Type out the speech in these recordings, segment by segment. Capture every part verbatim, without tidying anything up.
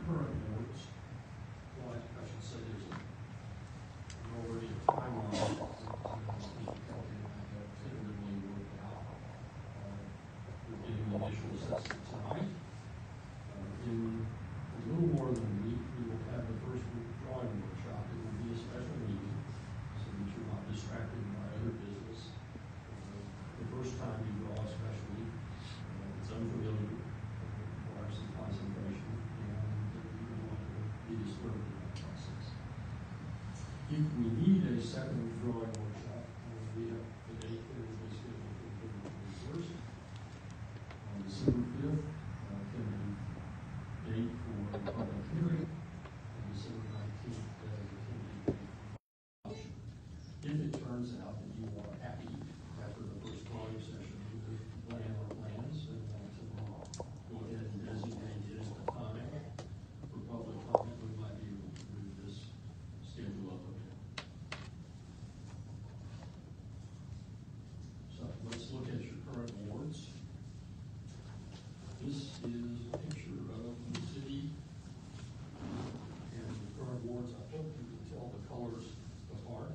current boards. Well, I, I should say there's a, already a timeline that uh, Mister Kelly and I have tentatively worked out. Uh, we're getting the initial assessment tonight. Uh, in a little more than a week, we will have the first drawing workshop. It will be a special meeting so that you're not distracted by other business. Uh, the first time you draw especially, uh, it's unfamiliar, uh, requires some concentration, and uh, you don't want to be disturbed in that process. If we need a second drawing workshop, uh, we have the date tentatively scheduled for February twenty-first. On December fifth, uh, tentative date for a public hearing, and December nineteenth, uh, the tentative date for adoption. If it turns out that you are happy after the first drawing session with the plan or plans and want to go ahead and designate it as the time for public comment, we might be able to move this schedule up a bit. So let's look at your current wards. This is a picture of the city and the current wards. I hope you can tell the colors apart.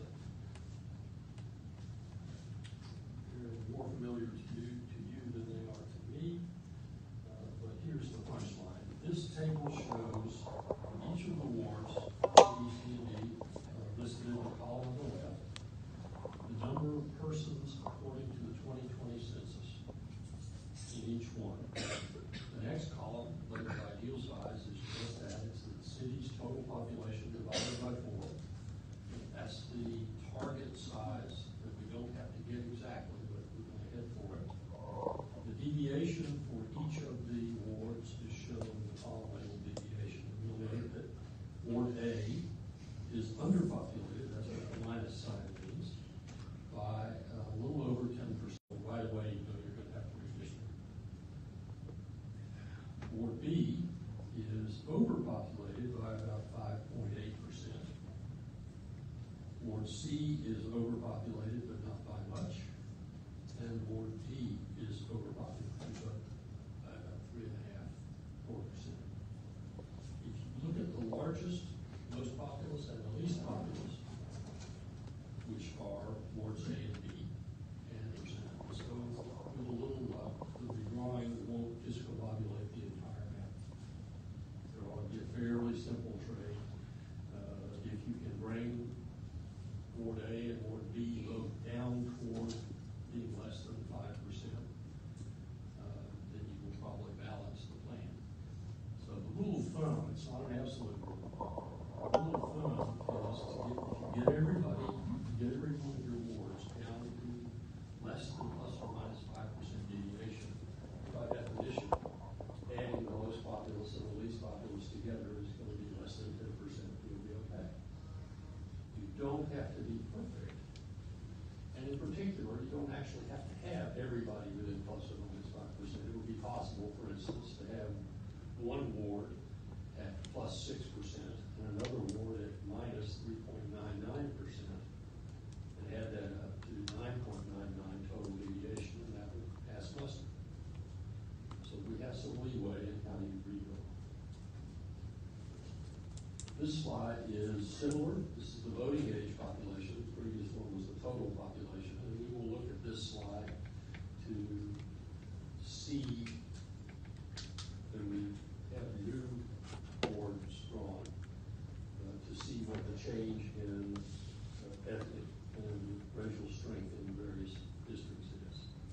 They're more familiar to you, to you than they are to me. Uh, but here's the punchline. This table shows each of the wards, A, B, C, and D, uh, listed in the column on the left, the number of persons according to the twenty twenty census in each one. The next column, labeled ideal size, is just that. It's the city's total population divided by four. That's the target size that we don't have to get exactly, but we're going to head for it. The deviation for each of the wards is shown in the column labeled deviation. You'll note that Ward A is underpopulated, that's what the minus sign means, by a little over ten percent. Right away, you know you're going to have to redistrict. Ward B is overpopulated by about five point eight percent. Ward C is overpopulated, but not by much. And Ward D is overpopulated, but by about three and a half, four percent. If you look at the largest, most populous, and the least populous, which are Wards A and B, and percent. So with a little luck, the redrawing won't discombobulate the entire map. There ought to be a fairly simple trade. Uh, if you can bring Ward A and Ward B both down toward being less than five percent, uh, then you will probably balance the plan. So the rule of thumb, it's not an absolute rule. The rule of thumb is to get, if you get everybody, you get every one of your wards down to less than plus or minus five percent deviation, by definition, adding the most populous and the least populous together is going to be less than ten percent. You'll be okay. You don't have to be perfect. And in particular, you don't actually have to have everybody within plus or minus five percent. It would be possible, for instance, to have one ward at plus six percent and another ward at minus three point nine nine percent, and add that up to nine point nine nine total deviation, and that would pass muster. So we have some leeway in how you redraw. This slide is similar. This is the voting age population. The previous one was the total population. And we will look at this slide to see that we have new boards drawn, uh, to see what the change in uh, ethnic and racial strength in various districts is.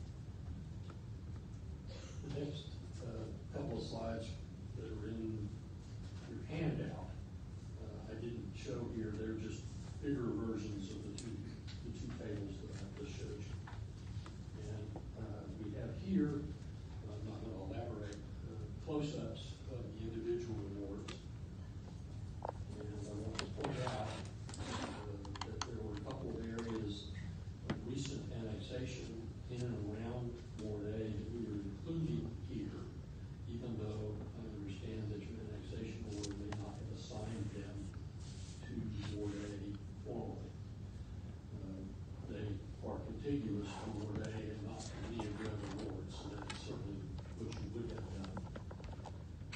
The next uh, couple of slides that are in your handout, uh, I didn't show here. They're just bigger versions of the two the two tables that I just showed you. And uh, we have here, I'm not going to elaborate, uh, close-ups of the individual wards. And I want to point out uh, that there were a couple of areas of recent annexation in and around Ward A that we are including here, even though I understand that your annexation board may not have assigned them to Ward A formally. Uh, they are contiguous to Ward A and not to any of the other wards, so that's certainly what you would have done.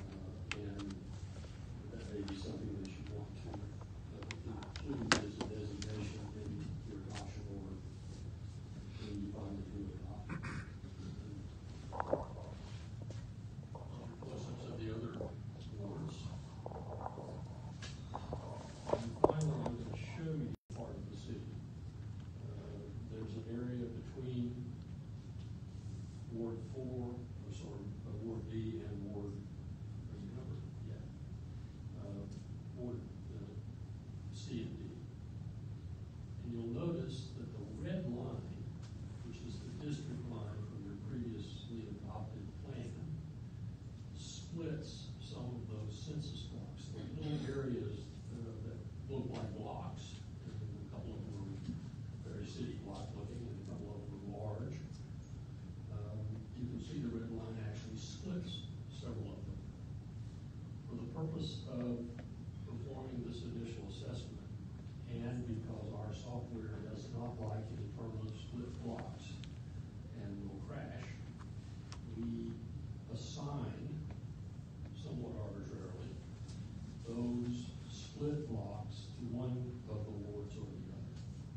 splits some of those census blocks. The little areas uh, that look like blocks, and a couple of them are very city block looking, and a couple of them are large. Um, you can see the red line actually splits several of them. For the purpose of performing this initial assessment, and because our software does not like any permanent split blocks and will crash, we assign, somewhat arbitrarily, those split blocks to one of the wards or the other.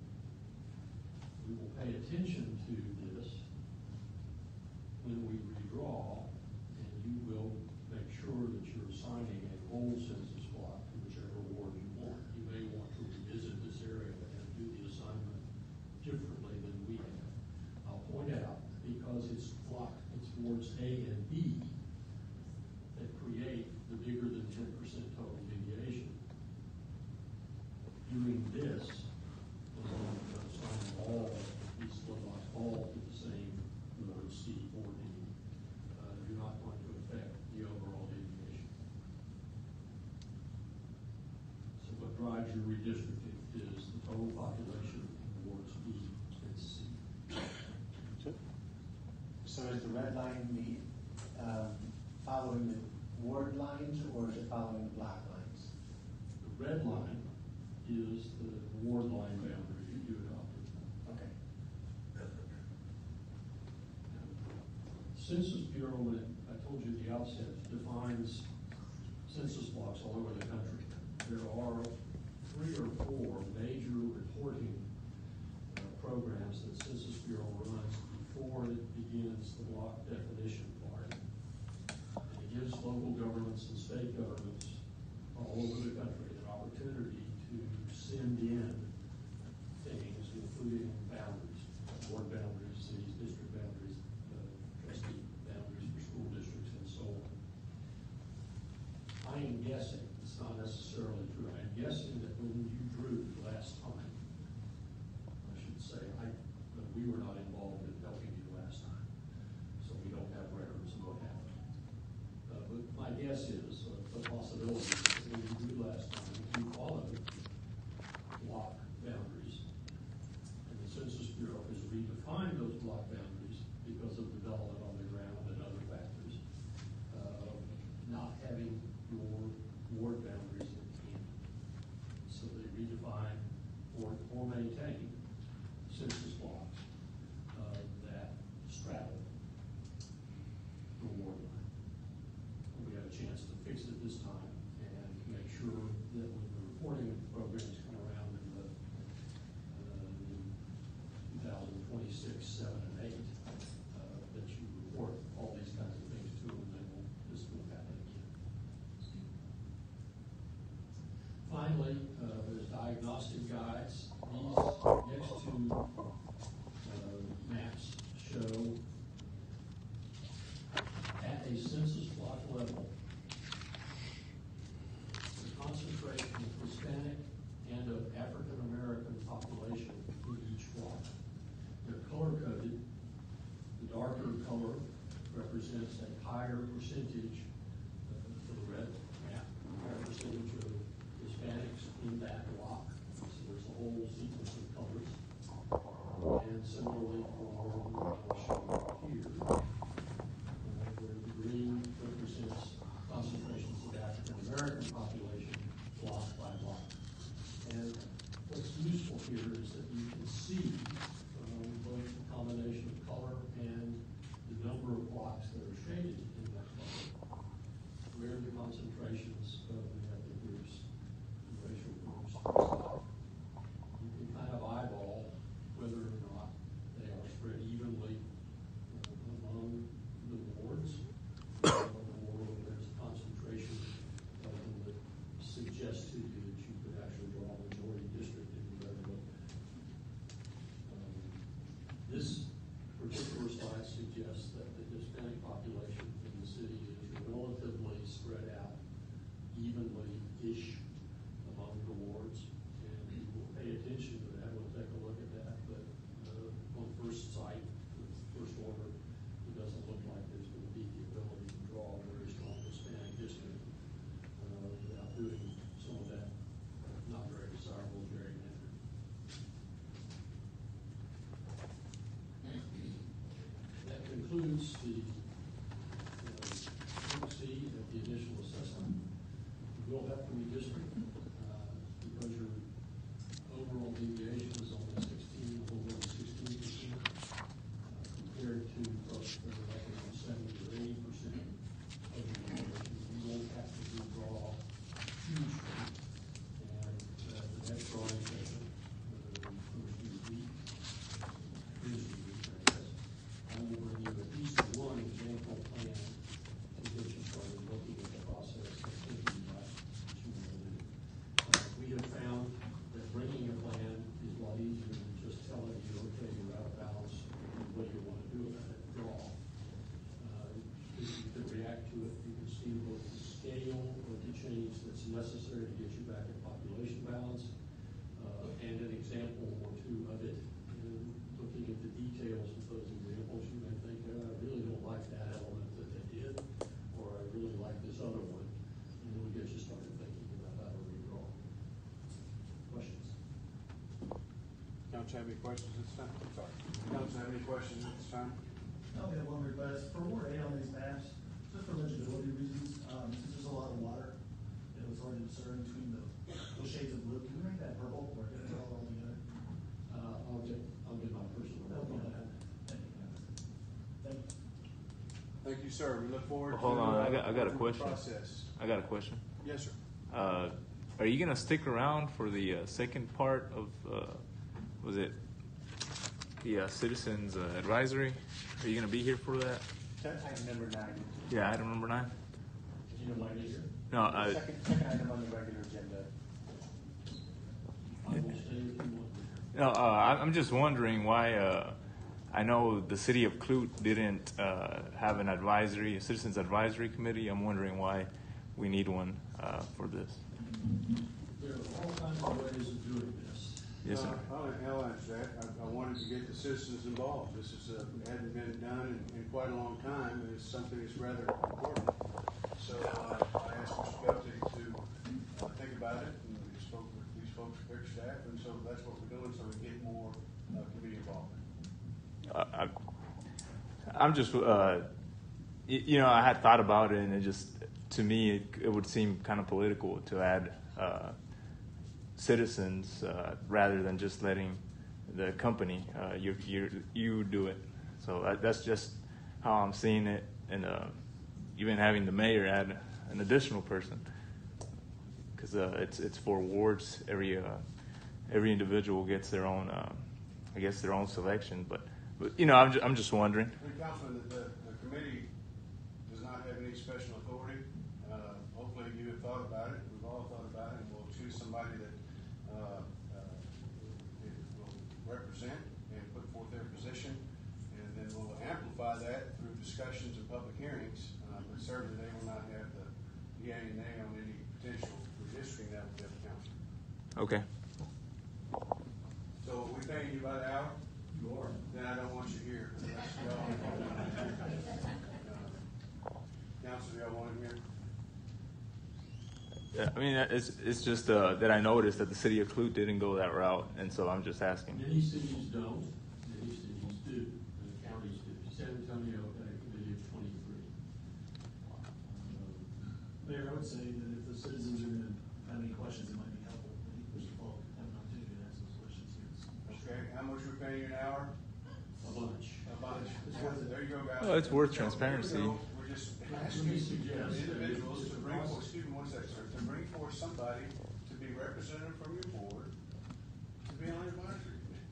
We will pay attention to this when we redraw, and you will make sure that you're assigning a whole census block to whichever ward you want. You may want to revisit this area and do the assignment differently than we have. I'll point out, because it's block, it's wards A and B that create the bigger than ten percent total deviation. Doing this, we're going to assign all these split blocks all to the same ward C or D. Uh, you're not going to affect the overall deviation. So what drives your redistricting is the total population in wards B and C. So is the red line the um, following the ward lines, or is it following the block lines? The red line is the ward line boundary that you adopted. Okay. Census Bureau, when it, I told you at the outset, defines census blocks all over the country. There are three or four major reporting uh, programs that Census Bureau runs before it begins the block definition part. And it gives local governments and state governments all over the country an opportunity to send in things, including boundaries, ward boundaries, cities, district boundaries, uh, trustee boundaries for school districts, and so on. I am guessing, it's not necessarily true, I'm guessing that when you drew last time, I should say, I, that we were not involved in helping you last time, so we don't have records of what happened. Uh, but my guess is, uh, the possibility is that when you drew last time, you followed block boundaries. And the Census Bureau has redefined those block boundaries because of development on the ground and other factors, uh, not having your ward boundaries in hand. So they redefine or, or maintain census blocks uh, that straddle the ward line. And we have a chance to fix it this time and make sure that when the reporting programs come around in the uh, in two thousand twenty-six, seven, and eight, uh, that you report all these kinds of things to them, then we'll, this won't happen again. Finally, uh, there's diagnostic guides. These next two uh, maps show at a census block level the concentration of Hispanic and of African American population in each block. They're color coded. The darker color represents a higher percentage uh, for the red map, a higher percentage of Hispanics in that block. So there's a whole sequence of colors. And similarly for what I'll show here, uh, where the green represents concentrations of African American population block by block. And what's useful here is that you can see um, both the combination of color and the number of blocks that are shaded in that color, where the concentrations of the ethnic groups and racial groups reside. You can kind of eyeball whether or not they are spread evenly uh, among the wards, or there's a concentration of them that suggests to you that you could actually draw a majority district if you ever look at it. Um, this particular slide suggests that the Hispanic population in the city is relatively spread out evenly-ish among the wards, and we will pay attention to that. We'll take a look at that, but uh, on first sight, first order, it doesn't look like there's going to be the ability to draw a very strong Hispanic increase the uh, C at the initial assessment. You will have to redistrict uh, because your overall deviation is only sixteen, a little over sixteen percent uh, compared to folks that are like around seventy or eighty percent of the deviation. You won't have to redraw huge things. And uh, the next drawing session, uh, first week, Tuesday week, I guess, I will bring you at least one example plan to get you started looking at the process and thinking about what you want to do. Uh, we have found that bringing a plan is a lot easier than just telling you, okay, you're out of balance, what do you want to do about it, draw. Uh, you can react to it, you can see both the scale of the change that's necessary to get you back in population balance, uh, and an example or two of it. And looking at the details of those examples, you may think, oh, I really don't like that element that they did, or I really like this other one. And then we get you started thinking about how to redraw. Questions? Council have any questions at this time? I'm sorry. Council have any questions at this time? I only have one request. For Ward A on these maps, just for legibility reasons, um, since there's a lot of water, it was hard to discern between the, the shades of blue. Can we make that purple or get it all all together? Uh, I'll get, I'll get my personal. That'll be better. Thank you. Thank you. Thank you, sir. We look forward Hold to on, uh, I got- I got a the question. process. I got a question. Yes, sir. Uh, are you gonna stick around for the uh, second part of, uh, was it the uh, Citizens uh, Advisory? Are you gonna be here for that? Item number nine. Yeah, item number nine. Do you know why it is here? No, uh, Second, second item on the regular agenda. I will stay if you want. no. Uh, I- I'm just wondering why. Uh, I know the city of Clute didn't uh, have an advisory, a Citizens Advisory Committee. I'm wondering why we need one uh, for this. There are all kinds of ways of doing this. Yes, sir. Uh, I'll, I'll answer that. I, I wanted to get the citizens involved. This is, uh, hadn't been done in, in quite a long time, and it's something that's rather important. So uh, I asked Mister Guthrie to uh, think about it, and we spoke with these folks, big staff, and so that's what we're doing, so we get more uh, community involvement. Uh, I, I'm just, uh, y- you know, I had thought about it, and it just, to me, it, it would seem kind of political to add uh, citizens uh, rather than just letting the company, uh, you, you, you do it. So that, that's just how I'm seeing it, and uh, even having the mayor add an additional person, because uh, it's it's for wards. Every uh, every individual gets their own, uh, I guess, their own selection, but. But, you know, I'm just, I'm just wondering. And Councilman, the, the, the committee does not have any special authority. Uh, hopefully you have thought about it. We've all thought about it. We'll choose somebody that uh, uh, will represent and put forth their position, and then we'll amplify that through discussions and public hearings. Uh, but certainly they will not have the yay and nay on any potential redistricting that would be the council. Okay. So are we paying you by the hour? You are. Then I don't want you here. Unless y'all- Uh, Council, y'all want him here? Yeah, I mean, it's it's just uh, that I noticed that the city of Clute didn't go that route, and so I'm just asking. Many cities don't, many cities do, and the counties do. San Antonio had a committee of twenty-three. Mayor, I would say that if the citizens are going to have any questions, it might be helpful. I think Mister Paul have an opportunity to ask those questions here. Okay, how much we paying you an hour? A bunch. A bunch. There you go, guys. Well, it's worth So, transparency. here we go. We're just Let asking me suggest that individuals it's to a bring forth, process. excuse me one second, sir, to bring forth somebody to be representative from your board, to be on advisory committee.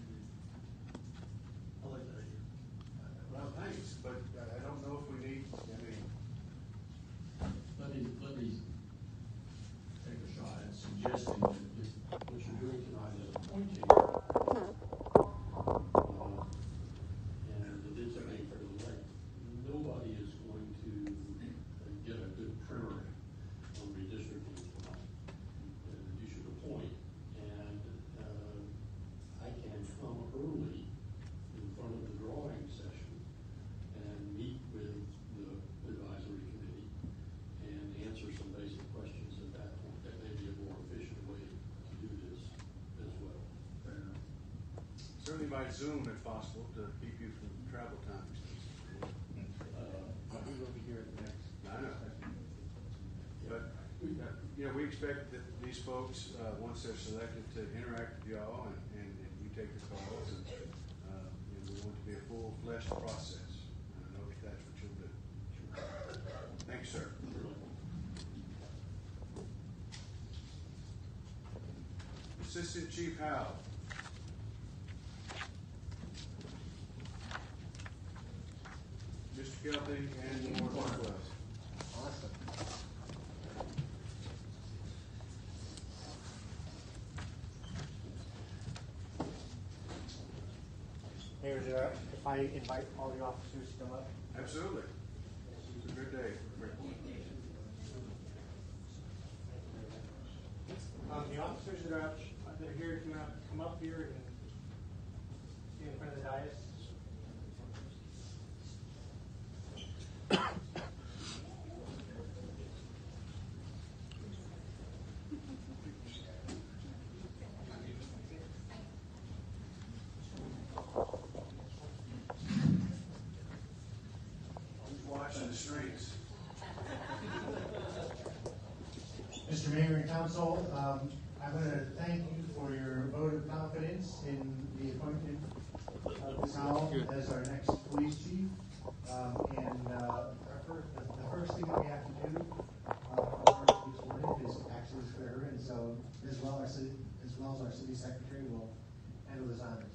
I like that idea. Well, thanks, but I I don't know if we need, I mean, Let me, let me take a shot at suggesting that if what you're doing tonight is appointing, uh, and it is a name for the lake, nobody is going to get a good primer on redistricting tonight. Uh, You should appoint, and, uh, I can come early in front of the drawing session and meet with the advisory committee and answer some basic questions at that point. That may be a more efficient way to do this as well. certainly by Zoom if possible, to keep you from travel times. here at the next. I know. But, uh, you know, we expect that these folks, uh, once they're selected, to interact with y'all and, and, and you take the calls, and, uh, you know, we want it to be a full-fledged process. And I know that that's what you'll do. Thank you, sir. Assistant Chief Howell. Mister Kelty and Ward Northwest. Awesome. Mayor, is there- if I invite all the officers to come up? Absolutely. It's a good day for Freeport. Um, the officers that are out, that are here, if you want to come up here and stand in front of the dais. Who's watching the streets? Mister Mayor and Council, um, I want to thank you for your vote of confidence in the appointment of Miz Howell as our next police chief. Um, and, uh, our first, the, the first thing that we have to do, uh, for our police warden is actually swear her in. So, as well as, as well as our city secretary will handle his honors.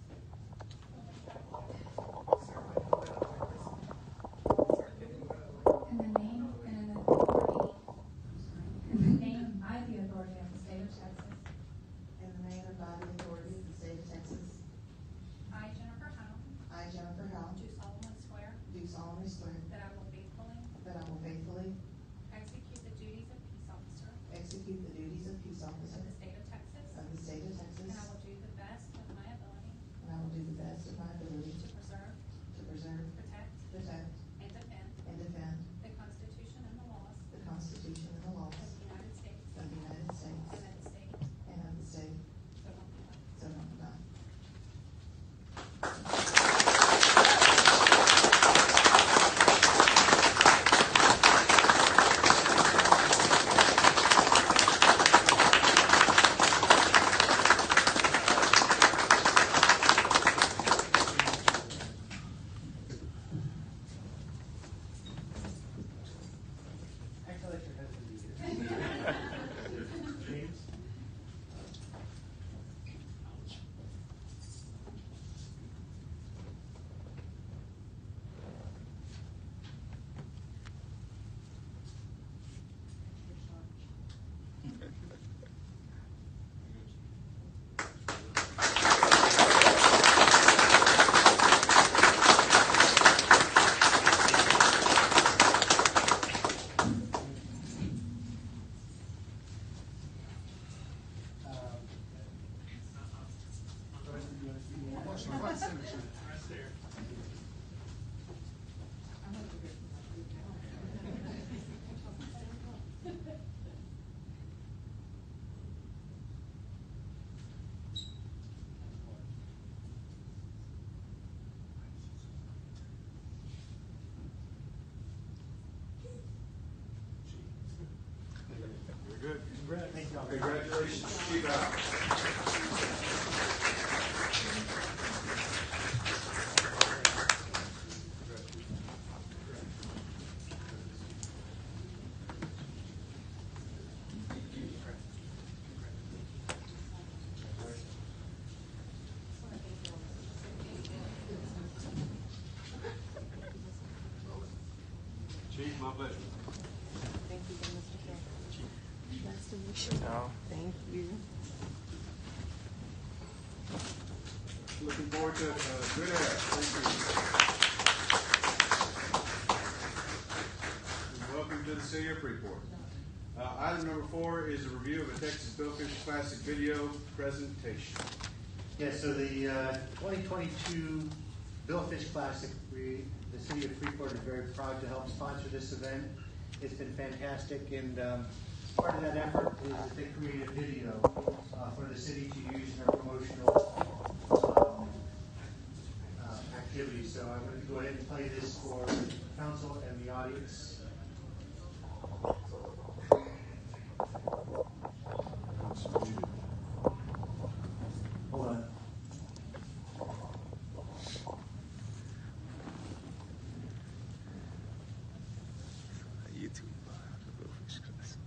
In the name and authority, in the name by the authority of the state of Texas, In the name and by the authority of the state of Texas, I, Jennifer Howell, I, Jennifer Howell, do solemnly swear do solemnly swear that I will faithfully that I will faithfully execute the duties of peace officer execute the duties of peace of officer the state of Texas, of the state of and Texas, I will do the best of my ability and I will do the best of my ability to preserve, to preserve, protect, protect, and defend and defend the Constitution and the laws the Constitution and the laws of the United States of the United States and of the state, and of the state, so help me God. so help me God. Actually, let your husband be here. James? Very good. Thank you all. Congratulations, Chief Howell. Chief, my pleasure. Thank you, Mister Chair. Nice to meet you. No. Thank you. Looking forward to uh, good air. Thank you. And welcome to the city of Freeport. Uh, item number four is a review of a Texas Billfish Classic video presentation. Yes, so the uh, twenty twenty-two Billfish Classic, we, the city of Freeport is very proud to help sponsor this event. It's been fantastic, and um, part of that effort is that they created a video uh, for the city to use in their promotional um, uh, activities. So I'm going to go ahead and play this for council and the audience. Hold on. YouTube. Blowfish Classic.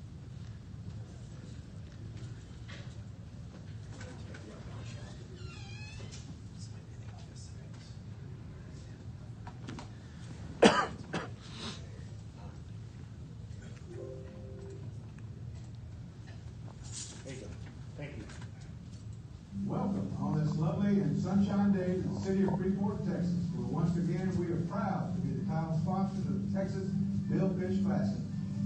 There you go. Thank you. Welcome on this lovely and sunshine day to the city of Freeport, Texas, where once again we are proud to be the title sponsors of the Texas Billfish Classic.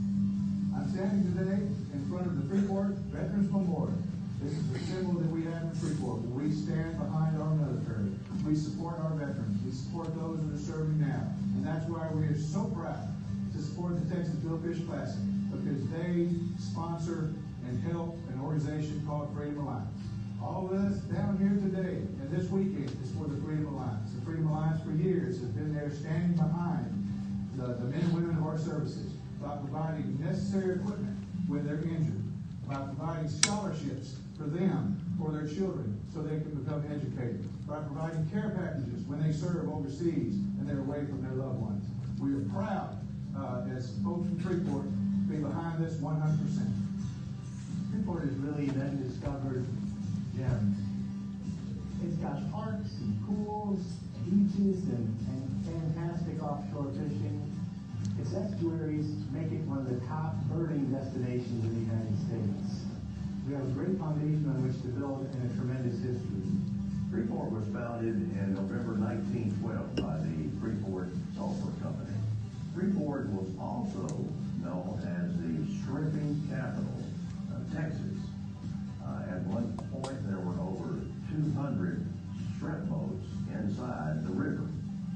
I'm standing today in front of the Freeport Veterans Memorial. This is a symbol that we have in Freeport. We stand behind our military. We support our veterans. We support those that are serving now. And that's why we are so proud to support the Texas Billfish Classic, because they sponsor and help an organization called Freedom Alliance. All of us down here today and this weekend is for the Freedom Alliance. The Freedom Alliance for years has been there standing behind the, the men and women of our services, about providing necessary equipment when they're injured, about providing scholarships for them, for their children, so they can become educated, by providing care packages when they serve overseas and they're away from their loved ones. We are proud, uh, as folks from Freeport, to be behind this one hundred percent. Freeport is really an undiscovered gem. It's got parks and pools, beaches, and, and fantastic offshore fishing. Its estuaries make it one of the top birding destinations in the United States. We have a great foundation on which to build and a tremendous history. Freeport was founded in November nineteen twelve by the Freeport Sulphur Company. Freeport was also known as the shrimping capital of Texas. Uh, at one point, there were over two hundred shrimp boats inside the river.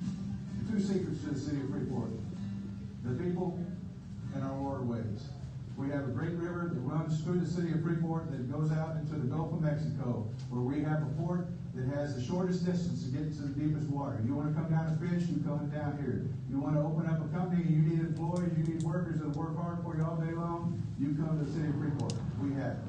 Two secrets to the city of Freeport: the people and our waterways. We have a great river that runs through the city of Freeport that goes out into the Gulf of Mexico, where we have a port that has the shortest distance to get to the deepest water. You want to come down and fish, you come down here. You want to open up a company, you need employees, you need workers that work hard for you all day long, you come to the city of Freeport. We have it.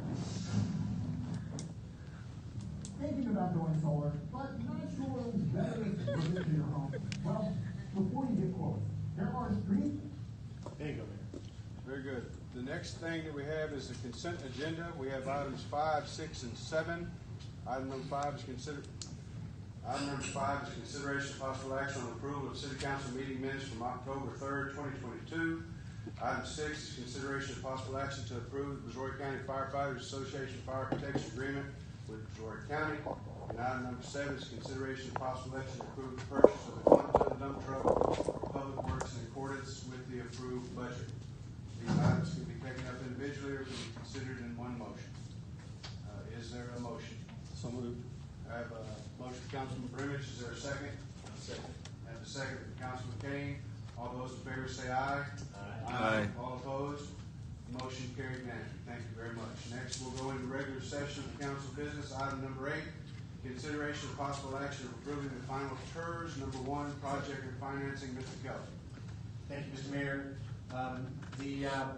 Thinking about going solar, but not sure it's better to put it to your home. Well, before you get close, there are streets. There you go, Mayor. Very good. The next thing that we have is the consent agenda. We have items five, six, and seven. Item number five is consider. Item number five is consideration of possible action on approval of city council meeting minutes from October third, twenty twenty-two. Item six is consideration of possible action to approve the Missouri County Firefighters Association Fire Protection Agreement with Missouri County. And item number seven is consideration of possible action to approve the purchase of a one-ton dump truck for public works in accordance with the approved budget. These items can be taken up individually or can be considered in one motion. Uh, is there a motion? So moved. I have a motion from Councilman Brimich. Is there a second? Second. I have a second from Councilman Kane. All those in favor say aye. Aye. Aye. All opposed? Motion carried unanimously. Thank you very much. Next, we'll go into regular session of the council business. Item number eight, consideration of possible action of approving the final T E R S. Number one, project and financing. Mister Kelly. Thank you, Mister Mayor. Um, the, uh,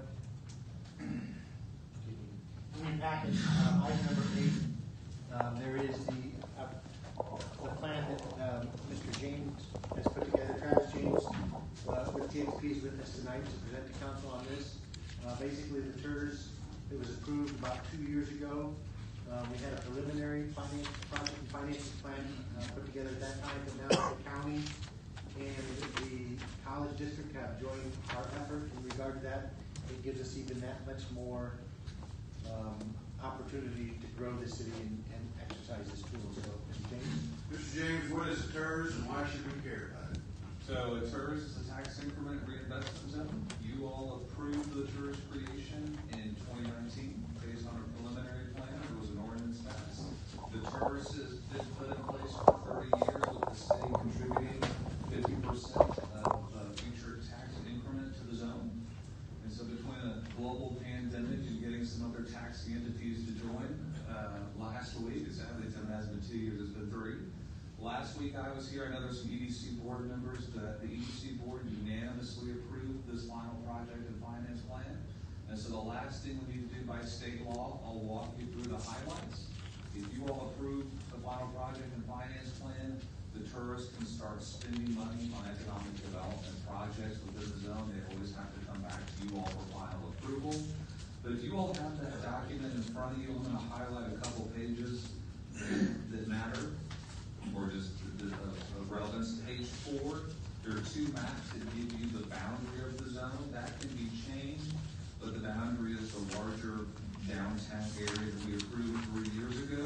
in your package, uh, item number eight, um, there is the, uh, the plan that, um, Mister James has put together. Travis James, uh, with T X P is with us tonight to present to council on this. Uh, basically, the T E R S, it was approved about two years ago. Uh, we had a preliminary finance, project and financing plan, uh, put together at that time, but now the county and the college district have joined our effort in regard to that. It gives us even that much more um, opportunity to grow the city and, and exercise this tool. So, Mister James? Mister James, what is a T E R S and why should we care about it? So a T E R S is a tax increment reinvestment zone. You all approved the T E R S creation in twenty nineteen based on a preliminary plan. There was an ordinance passed. The T E R S has been put in place for thirty years with the city contributing fifty percent of uh, future tax increment to the zone. And so between a global pandemic and getting some other taxing entities to join, uh, last week, sadly it hasn't been two years, it's been three, Last week I was here, I know there's some E D C board members, that the E D C board unanimously approved this final project and finance plan. And so the last thing we need to do by state law, I'll walk you through the highlights. If you all approve the final project and finance plan, the tourists can start spending money on economic development projects within the zone. They always have to come back to you all for final approval. But if you all have that document in front of you, I'm gonna highlight a couple pages that matter, or just the, the, of relevance. Page four, there are two maps that give you the boundary of the zone. That can be changed, but the boundary is the larger downtown area that we approved three years ago.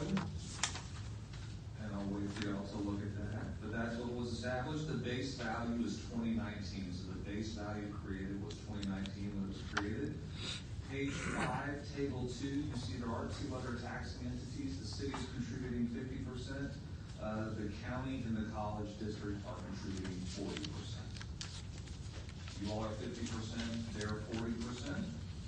And I'll wait for y'all to look at that. But that's what was established. The base value is twenty nineteen. So the base value created was twenty nineteen when it was created. Page five, table two, you see there are two other taxing entities. The city is contributing fifty percent. Uh, the county and the college district are contributing forty percent. You all are fifty percent, they're forty percent.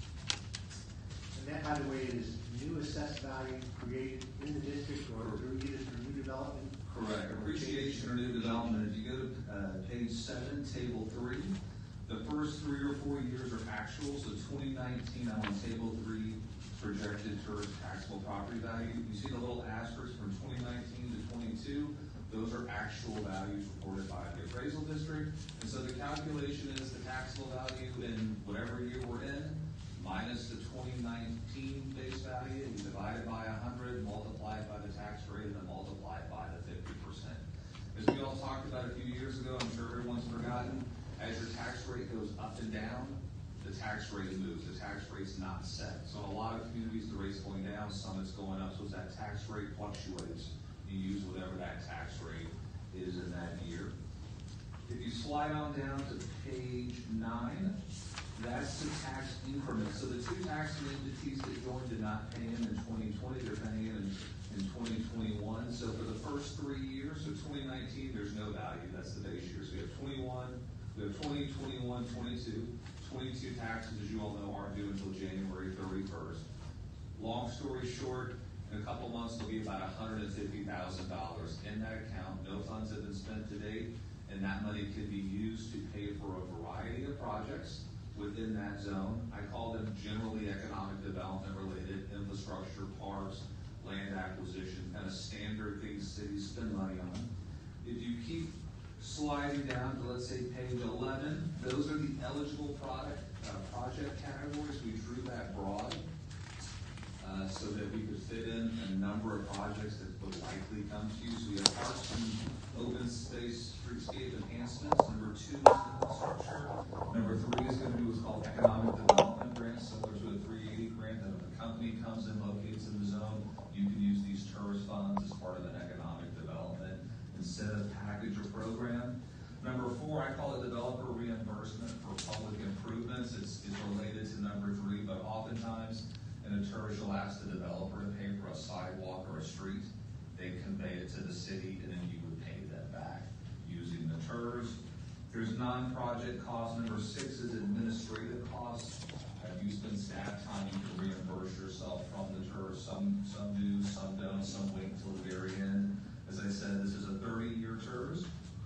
And that, by the way, is new assessed value created in the district or through either through new development? Correct. Appreciation or new development. If you go to uh, page seven, table three, the first three or four years are actual. So twenty nineteen, I'm on table three, projected tourist taxable property value. You see the little asterisk from twenty nineteen to twenty-two. Those are actual values reported by the appraisal district. And so the calculation is the taxable value in whatever year we're in, minus the twenty nineteen base value, and you divide it by one hundred, multiply it by the tax rate, and then multiply it by the fifty percent. As we all talked about a few years ago, I'm sure everyone's forgotten, as your tax rate goes up and down, the tax rate moves. The tax rate's not set. So in a lot of communities, the rate's going down, some it's going up. So as that tax rate fluctuates, you use whatever that tax rate is in that year. If you slide on down to page nine, that's the tax increment. So the two taxing entities that joined did not pay in in twenty twenty, they're paying in in twenty twenty-one. So for the first three years, so twenty nineteen, there's no value, that's the base year. So we have twenty-one, we have twenty, twenty-one, twenty-two. twenty-two taxes, as you all know, aren't due until January thirty-first. Long story short, in a couple months, there'll be about one hundred fifty thousand dollars in that account. No funds have been spent to date, and that money can be used to pay for a variety of projects within that zone. I call them generally economic development related, infrastructure, parks, land acquisition, kind of standard things cities spend money on. If you keep sliding down to, let's say, page eleven, those are the eligible product uh, project categories. We drew that broad uh, so that we could fit in a number of projects that would likely come to you. So we have parks and open space, streetscape enhancements. Number two is infrastructure. Number three is going to be what's called economic development grants, similar to a three eighty grant that if a company comes in, locates in the zone, you can use these tourist funds as part of an economic development incentive package or program. Number four, I call it developer reimbursement for public improvements. It's, it's related to number three, but oftentimes an tourist will ask the developer to pay for a sidewalk or a street. They convey it to the city, and then you would pay them back using the T E R S. There's non-project costs. Number six is administrative costs. Have you spent staff time, you can reimburse yourself from the T E R S. Some, some do, some don't, some wait until the very end. As I said, this is a thirty-year T E R S.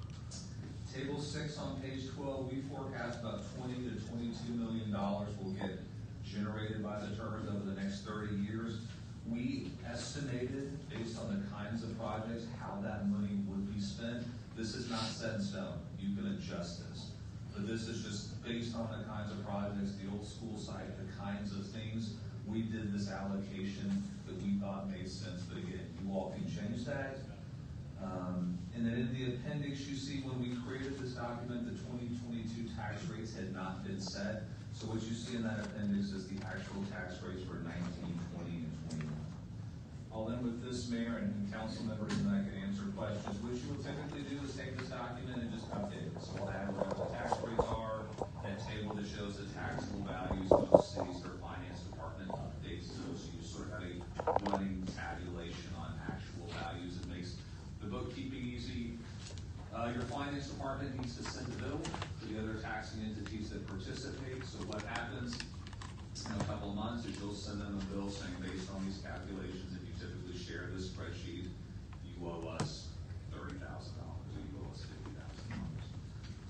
Table six on page twelve, we forecast about twenty to twenty-two million dollars will get generated by the T E R S over the next thirty years. We estimated, based on the kinds of projects, how that money would be spent. This is not set in stone. You can adjust this. But this is just based on the kinds of projects, the old school site, the kinds of things. We did this allocation that we thought made sense. But again, you all can change that. Um, and then in the appendix, you see when we created this document, the twenty twenty-two tax rates had not been set. So what you see in that appendix is the actual tax rates for nineteen, twenty, and twenty-one. I'll end with this, Mayor and council members, and I can answer questions. What you will typically do is take this document and just update it. So we'll add what the tax rates are, that table that shows the taxable values of the cities, their finance department updates those. So you sort of have a running tabulation on actual values. It makes the bookkeeping easy. Uh, your finance department needs to send a bill to the other taxing entities that participate. So what happens in a couple of months is you'll send them a bill saying, based on these calculations, if you typically share this spreadsheet, you owe us thirty thousand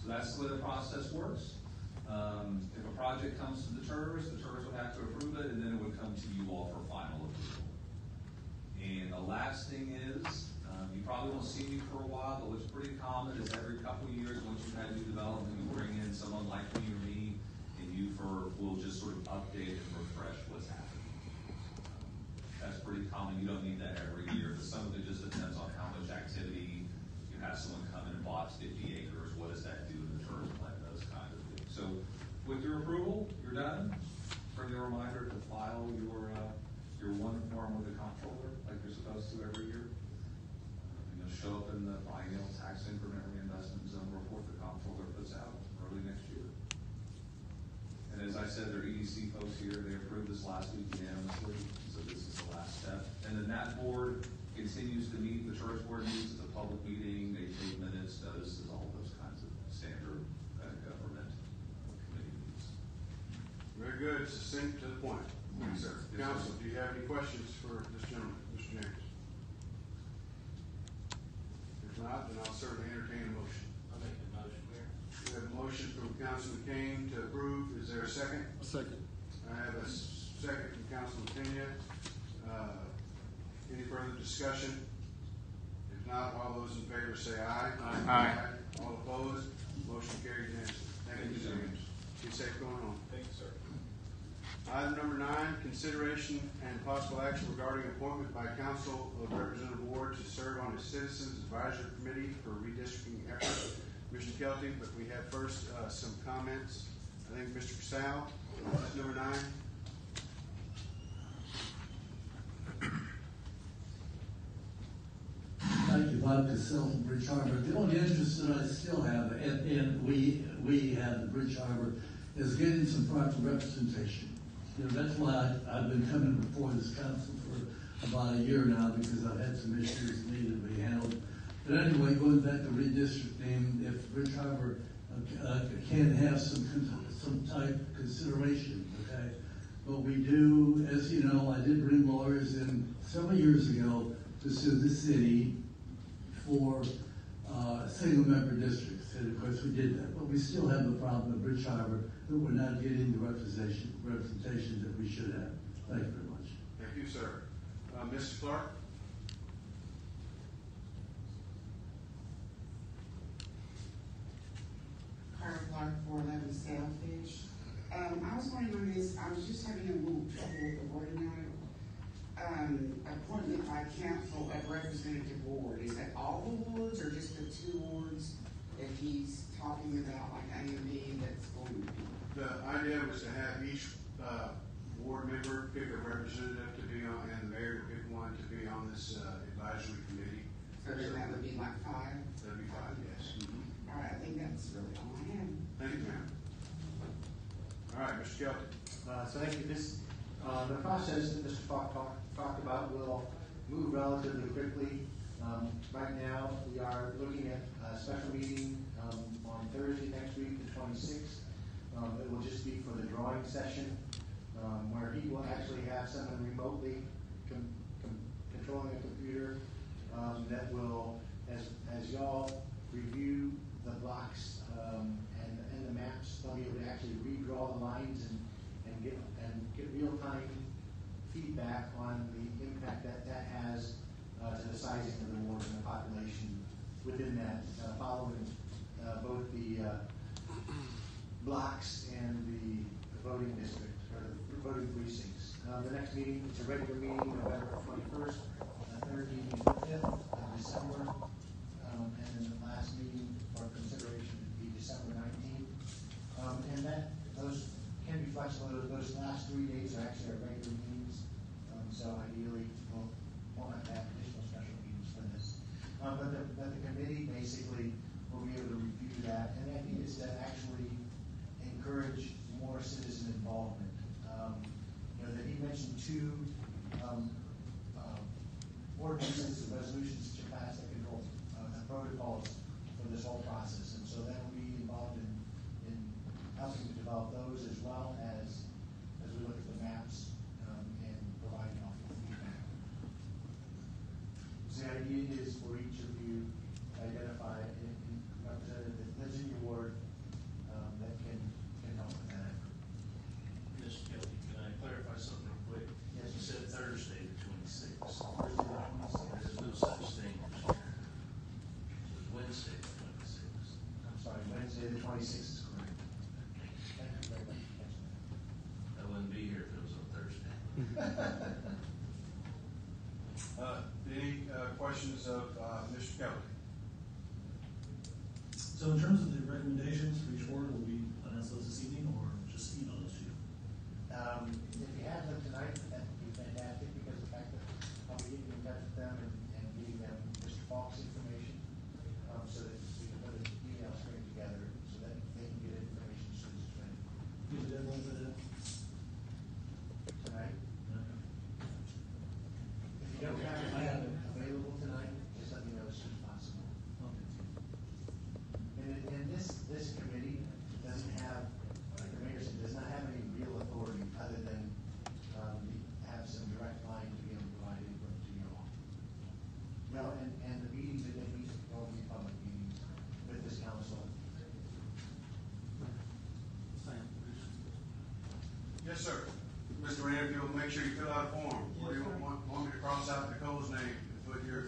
So that's the way the process works. Um, if a project comes to the T E R S, the T E R S would have to approve it, and then it would come to you all for final approval. And the last thing is, um, you probably won't see me for a while, but what's pretty common is every couple of years, once you've had new development, you bring in someone like me or me, and you for will just sort of update and refresh what's happening. That's pretty common. You don't need that every year, but some of it just depends on how much activity. You have someone come in and bought fifty acres. What does that do in the T E R S plan? Those kinds of things. So, with your approval, you're done. Friendly reminder to file your uh, your one form with the comptroller, like you're supposed to every year. And you'll show up in the biennial tax increment reinvestment zone report the comptroller puts out early next year. And as I said, there are E D C folks here. They approved this last week unanimously, so this is the last step. And then that board continues to meet. The T E R S board meets. It's a public meeting. They take minutes, notices, all those kinds of standard uh, government committee meetings. Very good, succinct to the point. Thank you, sir. Yes, Council, sir. do you have any questions for this gentleman, Mister James? If not, then I'll certainly entertain a motion. I'll make the motion, Mayor. We have a motion from Councilman Kane to approve. Is there a second? A second. I have a s- second from Councilman Pena. Uh, any further discussion? If not, all those in favor say aye. Aye. Aye. All opposed? Motion carried unanimously. Thank you, Mister James. Be safe going home. Thank you, sir. Item number nine, consideration and possible action regarding appointment by council of representative ward to serve on a citizens advisory committee for redistricting effort. Mister Kelty, but we have first uh, some comments. I think Mister Casal, number nine. Thank you, Bob Cassell from Bridge Harbor. The only interest that I still have, and, and we we have at Bridge Harbor, is getting some proper representation. You know, that's why I, I've been coming before this council for about a year now, because I've had some issues that needed to be handled. But anyway, going back to redistricting, if Bridge Harbor uh, uh, can have some some type of consideration, okay? But we do, as you know, I did bring lawyers in several years ago to sue the city for uh, single-member districts, and of course we did that. But we still have the problem at Bridge Harbor that we're not getting the representation representation that we should have. Thank you very much. Thank you, sir. Uh, Mister Clark. Carl Clark, four eleven Sailfish. Um, I was wondering on this, I was just having a little trouble with the wording on it. Um, appointment by council of representative ward, is that all the wards or just the two wards that he's talking about, like A and B, that's going to be? The idea was to have each uh, ward member pick a representative to be on, and the mayor to pick one to be on this uh, advisory committee. So then that would be like five? That'd be five, yes. All right, I think that's really all I have. Thank you, ma'am. All right, Mister Kelton. Uh, so thank you. This, uh, the process that Mister Falk talked, talked about will move relatively quickly. Um, right now, we are looking at a special meeting um, on Thursday next week, the twenty-sixth. Um, it will just be for the drawing session, um, where he will actually have someone remotely com com controlling a computer um, that will, as, as y'all review the blocks um, and, and the maps, they'll be able to actually redraw the lines and, and get and get real-time feedback on the impact that that has uh, to the sizing of the ward and the population within that, uh, following uh, both the uh, blocks and the, the voting district, or the voting precincts. Uh, the next meeting, it's a regular meeting, November twenty-first, the third meeting is the fifth of December, um, and then the last meeting for consideration would be December nineteenth. Um, and that, those can be flexible. Those last three days are actually our regular meetings, um, so ideally we'll want to have additional special meetings for this. Um, but, the, but the committee basically will be able to review that, and I think it's to actually encourage more citizen involvement. Um, you know, that he mentioned two um, uh, ordinances and resolutions to pass that control uh, the protocols for this whole process, and so that will be involved in, in helping to develop those, as well as as we look at the maps um, and providing all the feedback. So the idea is for each of you to identify a representative that lives in your ward Uh, any, uh, questions of, uh, Mister Kelly? So in terms of the recommendations for each board, will we announce those this evening or just email those to you? Um, if you have them tonight, that would be fantastic, because the fact that I'll be getting in touch with them and, and getting them Mister Falk's information, um, so that we can put an email string together, so that they can get information as soon as it's ready. Do the deadline for that? Tonight, Okay. if you don't have it available tonight, just let me know as soon as possible. Okay. And, and this, this committee doesn't have, like the mayor said, does not have any real authority other than, um, have some direct line to be able to provide input to you all. No, and, and the meetings that they meet will be public meetings with this council. Yes, sir. Mister Rand, if you'll make sure you fill out a form. What do you want, want me to cross out Nicole's name and put your?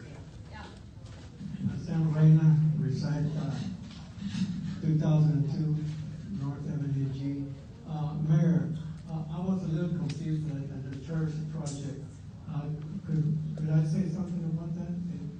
Sam Reyna, reside, uh, two thousand two, North Avenue G. Uh, Mayor, uh, I was a little confused at, at the church project. Uh, could, could I say something about that?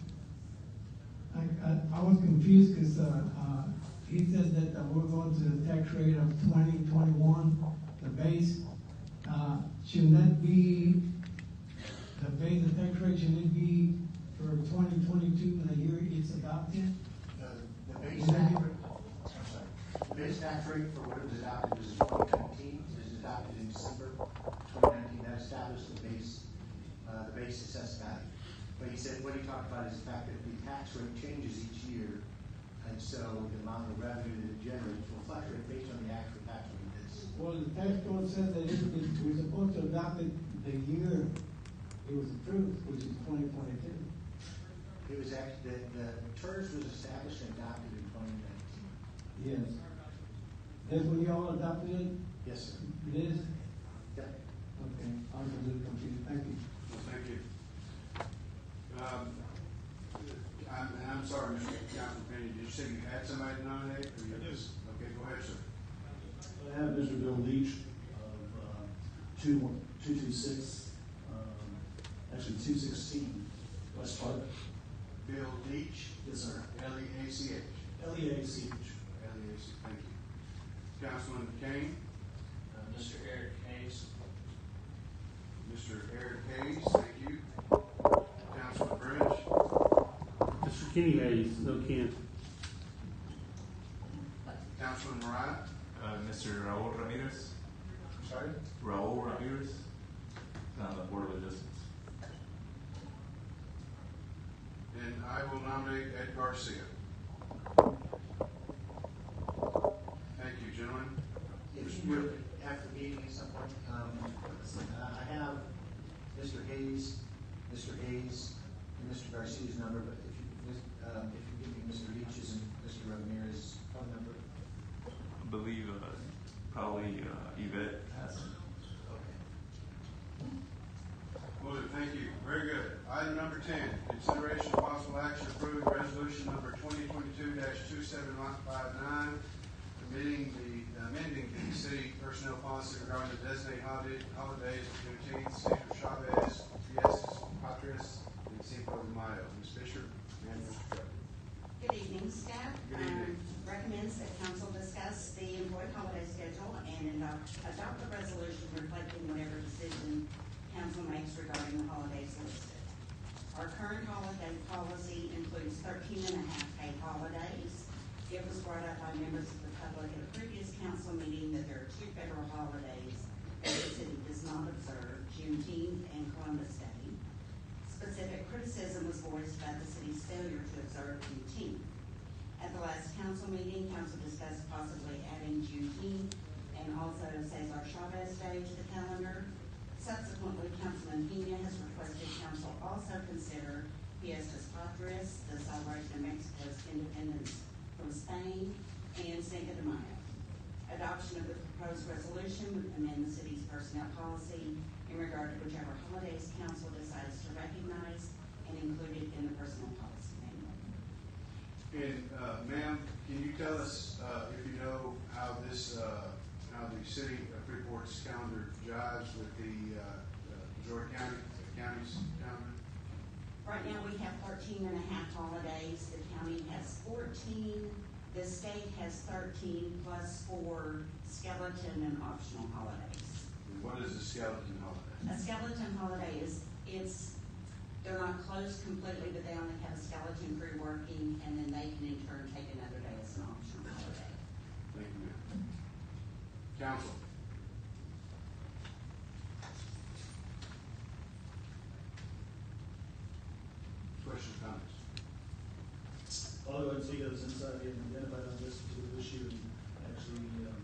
I, I, I was confused because, uh, uh, he said that uh, we're going to the tax rate of twenty twenty-one, the base. Uh, should that be, the base, the tax rate, should it be for twenty twenty-two, the year it's adopted? The, the base tax rate, I'm sorry, the base tax rate for what it was adopted was in twenty nineteen, it was adopted in December twenty nineteen, that established the base, uh, the base assessed value. But he said, what he talked about is the fact that the tax rate changes each year, and so the amount of revenue that it generates will fluctuate based on the actual tax rate. That's, Well, the tax code says that it, it, we're supposed to adopt it the year it was approved, which is twenty twenty-two. it was actually, the, the TERS was established and adopted in twenty nineteen. Yes. That's when y'all adopted it? Yes, sir. It is? Yep. Okay, I was a little confused, thank you. Well, thank you. Um, I'm, and I'm sorry, Mister Councilman Penny, did you say you had somebody to nominate? Or you just, okay, go ahead, sir. I have Mister Bill Leach of, uh, two, one, two two six, um, actually two sixteen West Park. Bill Leach, Yes, sir. L E A C H. L E A C H. L E A C, thank you. Councilman Kane, Uh, Mister Eric Hayes. Mister Eric Hayes, thank you. Councilman Bridge, Mister Kenny Hayes, no Ken. Councilman Mariah, Uh, Mister Raul Ramirez. sorry, Raul Ramirez. On the Board of Logistics. and I will nominate Ed Garcia. Thank you, gentlemen. If you would, after the meeting at some point, um, uh, I have Mister Hayes, Mister Hayes, and Mister Garcia's number, but if you, um, if you give me Mister Leach's and Mister Ramirez's phone number. I believe uh, probably uh, Yvette has some. Okay. Well, thank you. Very good. Item number ten, consideration of possible action approving resolution number twenty twenty-two two seven five nine, amending the, amending the city personnel policy regarding the designated holiday, holidays of Juneteenth, Cesar Chavez, Fiestas Patrias, and Cinco de Mayo. Miz Fisher and Mister Trevor. Good evening, staff. Good evening. Um, recommends that council discuss the employee holiday schedule and adopt, adopt a resolution reflecting whatever decision council makes regarding the holidays listed. Our current holiday policy includes thirteen and a half paid holidays. It was brought up by members of the public at a previous council meeting that there are two federal holidays that the city does not observe, Juneteenth and Columbus Day. Specific criticism was voiced about the city's failure to observe Juneteenth. At the last council meeting, council discussed possibly adding Juneteenth and also Cesar Chavez Day to the calendar. Subsequently, Councilman Pena has requested council also consider Fiestas Patrias, the celebration of Mexico's independence from Spain, and Cinco de Mayo. Adoption of the proposed resolution would amend the city's personnel policy in regard to whichever holidays council decides to recognize and include it in the personnel policy manual. And, uh, ma'am, can you tell us, uh, if you know how this, uh, how the city of Freeport's calendar jives with the, uh, uh, Georgia County, counties, county? Right now, we have thirteen and a half holidays, the county has fourteen, the state has thirteen, plus four skeleton and optional holidays. And what is a skeleton holiday? A skeleton holiday is, it's, they're not closed completely, but they only have a skeleton crew working, and then they can in turn take another day as an optional holiday. Thank you, ma'am. Council? Questions, comments? I'll go ahead and speak of since I have identified on this particular issue and actually, um,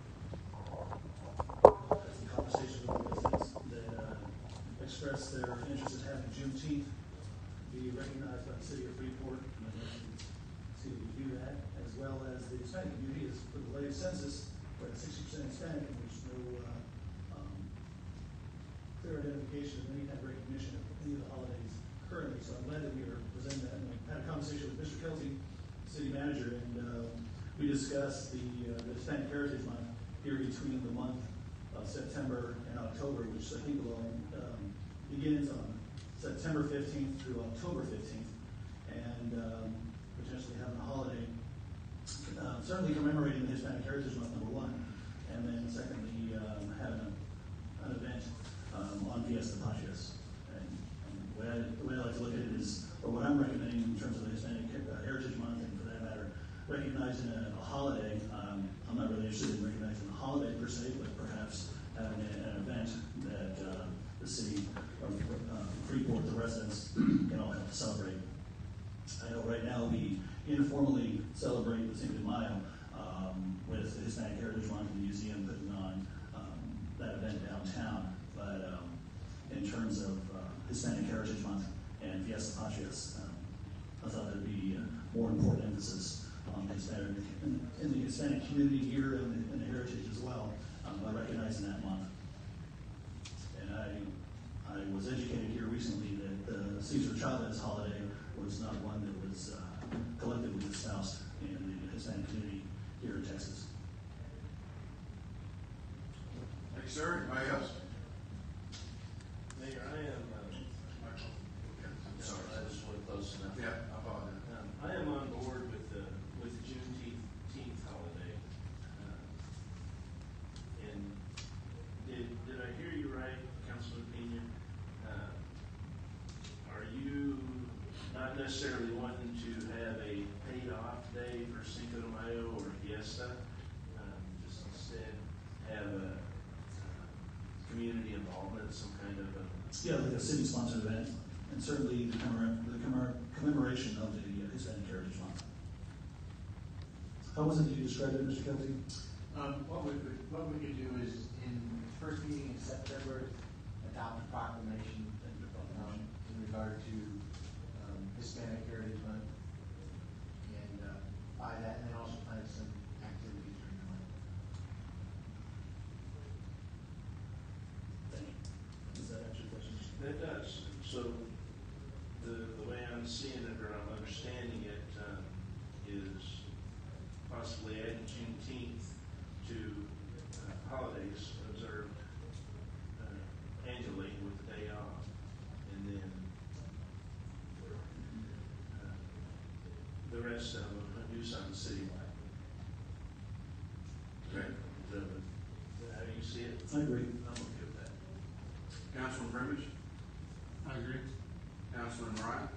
had some conversations with the residents that, uh, expressed their interest in having Juneteenth be recognized by the city of Freeport. And I'd like to see if we do that, as well as the Hispanic community is, for the latest census, we're at sixty percent Hispanic, and there's no, uh, um, clear identification of any kind of recognition of any of the holidays currently, so I'm glad that we are presenting that. And I had a conversation with Mister Kelsey, city manager, and uh, we discussed the, uh, the Hispanic Heritage Month here between the month of September and October, which I think will um, begins on September fifteenth through October fifteenth, and um, potentially having a holiday, uh, certainly commemorating the Hispanic Heritage Month, number one, and then secondly, um, having a, an event um, on Fiesta Patrias. And, and the, way I, the way I like to look at it is, or what I'm recommending in terms of the Hispanic uh, Heritage Month, and for that matter, recognizing a, a holiday. Um, I'm not really interested in recognizing a holiday per se, but perhaps having a, an event that uh, the city of uh, Freeport, the residents, can all help to celebrate. I know right now we informally celebrate the Cinco de Mayo um, with the Hispanic Heritage Month, the museum putting on um, that event downtown. But um, in terms of uh, Hispanic Heritage Month and Fiesta Patrias, um, I thought there'd be a more important emphasis on the Hispanic, in, in the Hispanic community here and the, and the heritage as well, um, by recognizing that month. And I, I was educated here recently that the Cesar Chavez holiday was not one that was uh, collectively espoused in the Hispanic community here in Texas. Thank you, sir. Anybody else? Mayor, I am, uh, I'm sorry. I just want to close enough. Yeah, I apologize. Um, I am on board with the, with the Juneteenth holiday. Uh, And did, did I hear you right, Councilman Pena? Uh, Are you not necessarily wanting to have a paid off day for Cinco de Mayo or Fiesta? Um, Just instead have a uh, community involvement, some kind of a Yeah, like a city-sponsored event, and certainly the, commemor- the commemor- commemoration of the uh, Hispanic Heritage Month. How was it that you described it, Mister Kelsey? Um, what we could, what we could do is, in the first meeting in September, adopt a proclamation um, in regard to um, Hispanic Heritage Month, and uh, by that, and then also plan some activities during the month. Thank you. Does that answer your question? It does. So the, the way I'm seeing it, or I'm understanding it, uh, is possibly adding Juneteenth to uh, holidays observed uh, annually with the day off, and then uh, the rest of them do something citywide. Okay. Is that what- is that how you see it? I agree. I'm okay with that. Councilman Brimage? I agree. Councilman Ryan?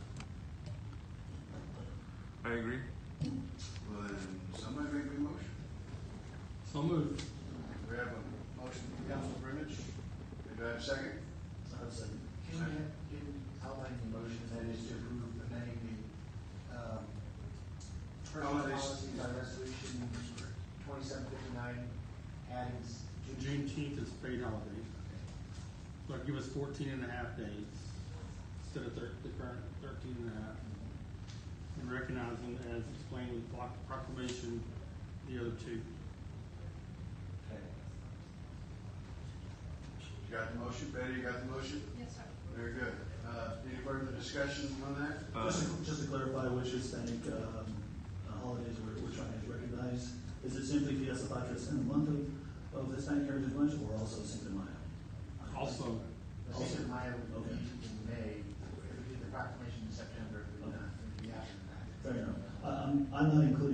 I agree. Well, then, somebody make a motion. So moved. We have a motion from Councilman Brimage. Do I have a second? I would say. Can you, can you outline the motion that is to approve amending the, um, personal Holidays. policy by resolution twenty-seven fifty-nine, adding s- Juneteenth is paid holiday. So give us fourteen and a half days instead of thir- the current thirteen and a half. And recognize them as explained with block proclamation, the other two. Okay. You got the motion? Betty, you got the motion? Yes, sir. Very good. Uh, any further discussion on that? Uh, Just to, just to clarify which Hispanic um, uh, holidays we're, we're trying to recognize, is it simply Fiesta Patrias in the month of, of Hispanic Heritage Month, or also Cinco de Mayo? Also, The Cinco de Mayo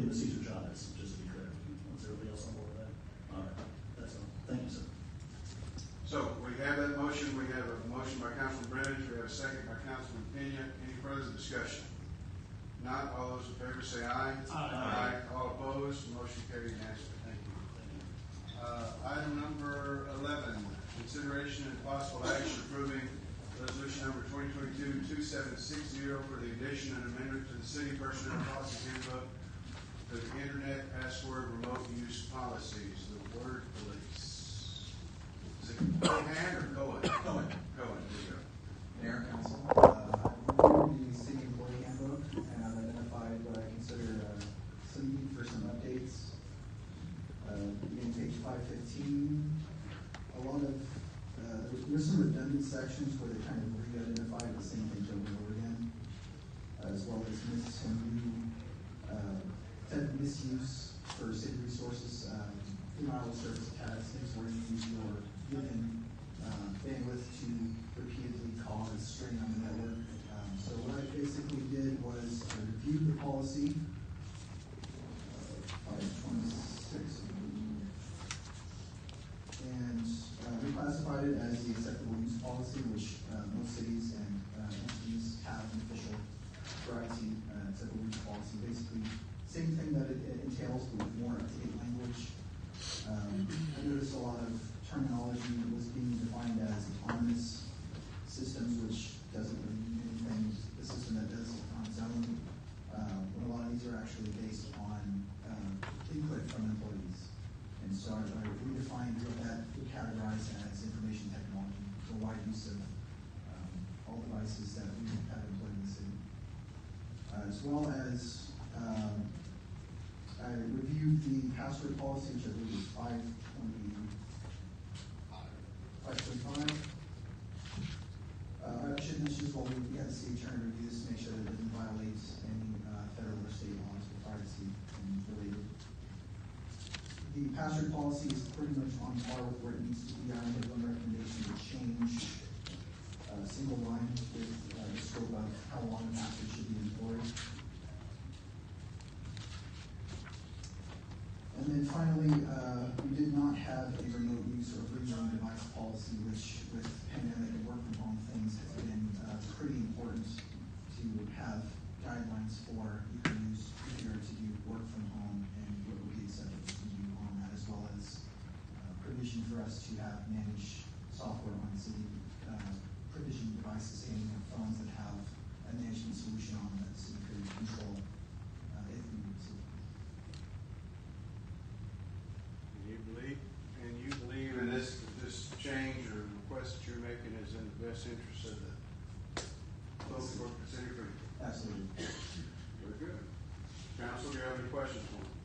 the Caesar Chavez, just to be clear. Is everybody else on board with that? All right, that's all. Thank you, sir. So we have that motion. We have a motion by Councilman Brennan. We have a second by Councilman Pena. Any further discussion? Not all those in favor say aye. Aye. Aye. All opposed? Motion carried unanimously. Thank you. Uh, item number eleven, consideration and possible action approving resolution number twenty twenty-two two seven six zero for the addition and amendment to the city personnel policy handbook for the internet password remote use policies. The word police. Is it Cohan or Cohen? Cohen. Cohen. There you go. Mayor and Council, uh, I've reviewed the city employee handbook and I've identified what I consider uh, some need for some updates. Uh, beginning page five fifteen, a lot of, uh, there's some redundant sections where they kind of re-identify the same things over and over again, as well as miss some new, uh, type of misuse for city resources, uh, denial of service attacks, things where you use your given uh, bandwidth to repeatedly cause strain on the network. Um, so what I basically did was I reviewed the policy, uh, five twenty-six, and uh, reclassified it as the acceptable use policy, which uh, most cities and uh, entities have an official for I T uh, acceptable use policy. Basically, same thing that it, it entails, but with more up-to-date language. Um, I noticed a lot of terminology was being defined as autonomous systems, which doesn't really mean anything. The system that does it on its own, uh, when a lot of these are actually based on uh, input from employees. And so I, I redefined what that would categorize as information technology, the wide use of um, all devices that we have employed in the city. Uh, as well as um, I reviewed the password policy, which I believe is five twenty, five twenty-five. Uh, I should mention as well, we had the city attorney review this to make sure that it doesn't violate any uh, federal or state laws for privacy and related. The password policy is pretty much on par with where it needs to be. I only have one recommendation to change a single line with uh, the scope of how long the password should be employed. And then finally, uh, we did not have a remote use or free roam device policy, which with pandemic and work from home things has been uh, pretty important to have guidelines for you can use computer to do work from home and what would be acceptable to do on that, as well as uh, provision for us to have managed software on city uh, provision devices and phones that have a management solution on that the city could control uh, if we need to. And you believe, and you believe in this, this change or request that you're making is in the best interest of the folks who work for the city of Freeport? Absolutely. Very good. Council, do you have any questions for me?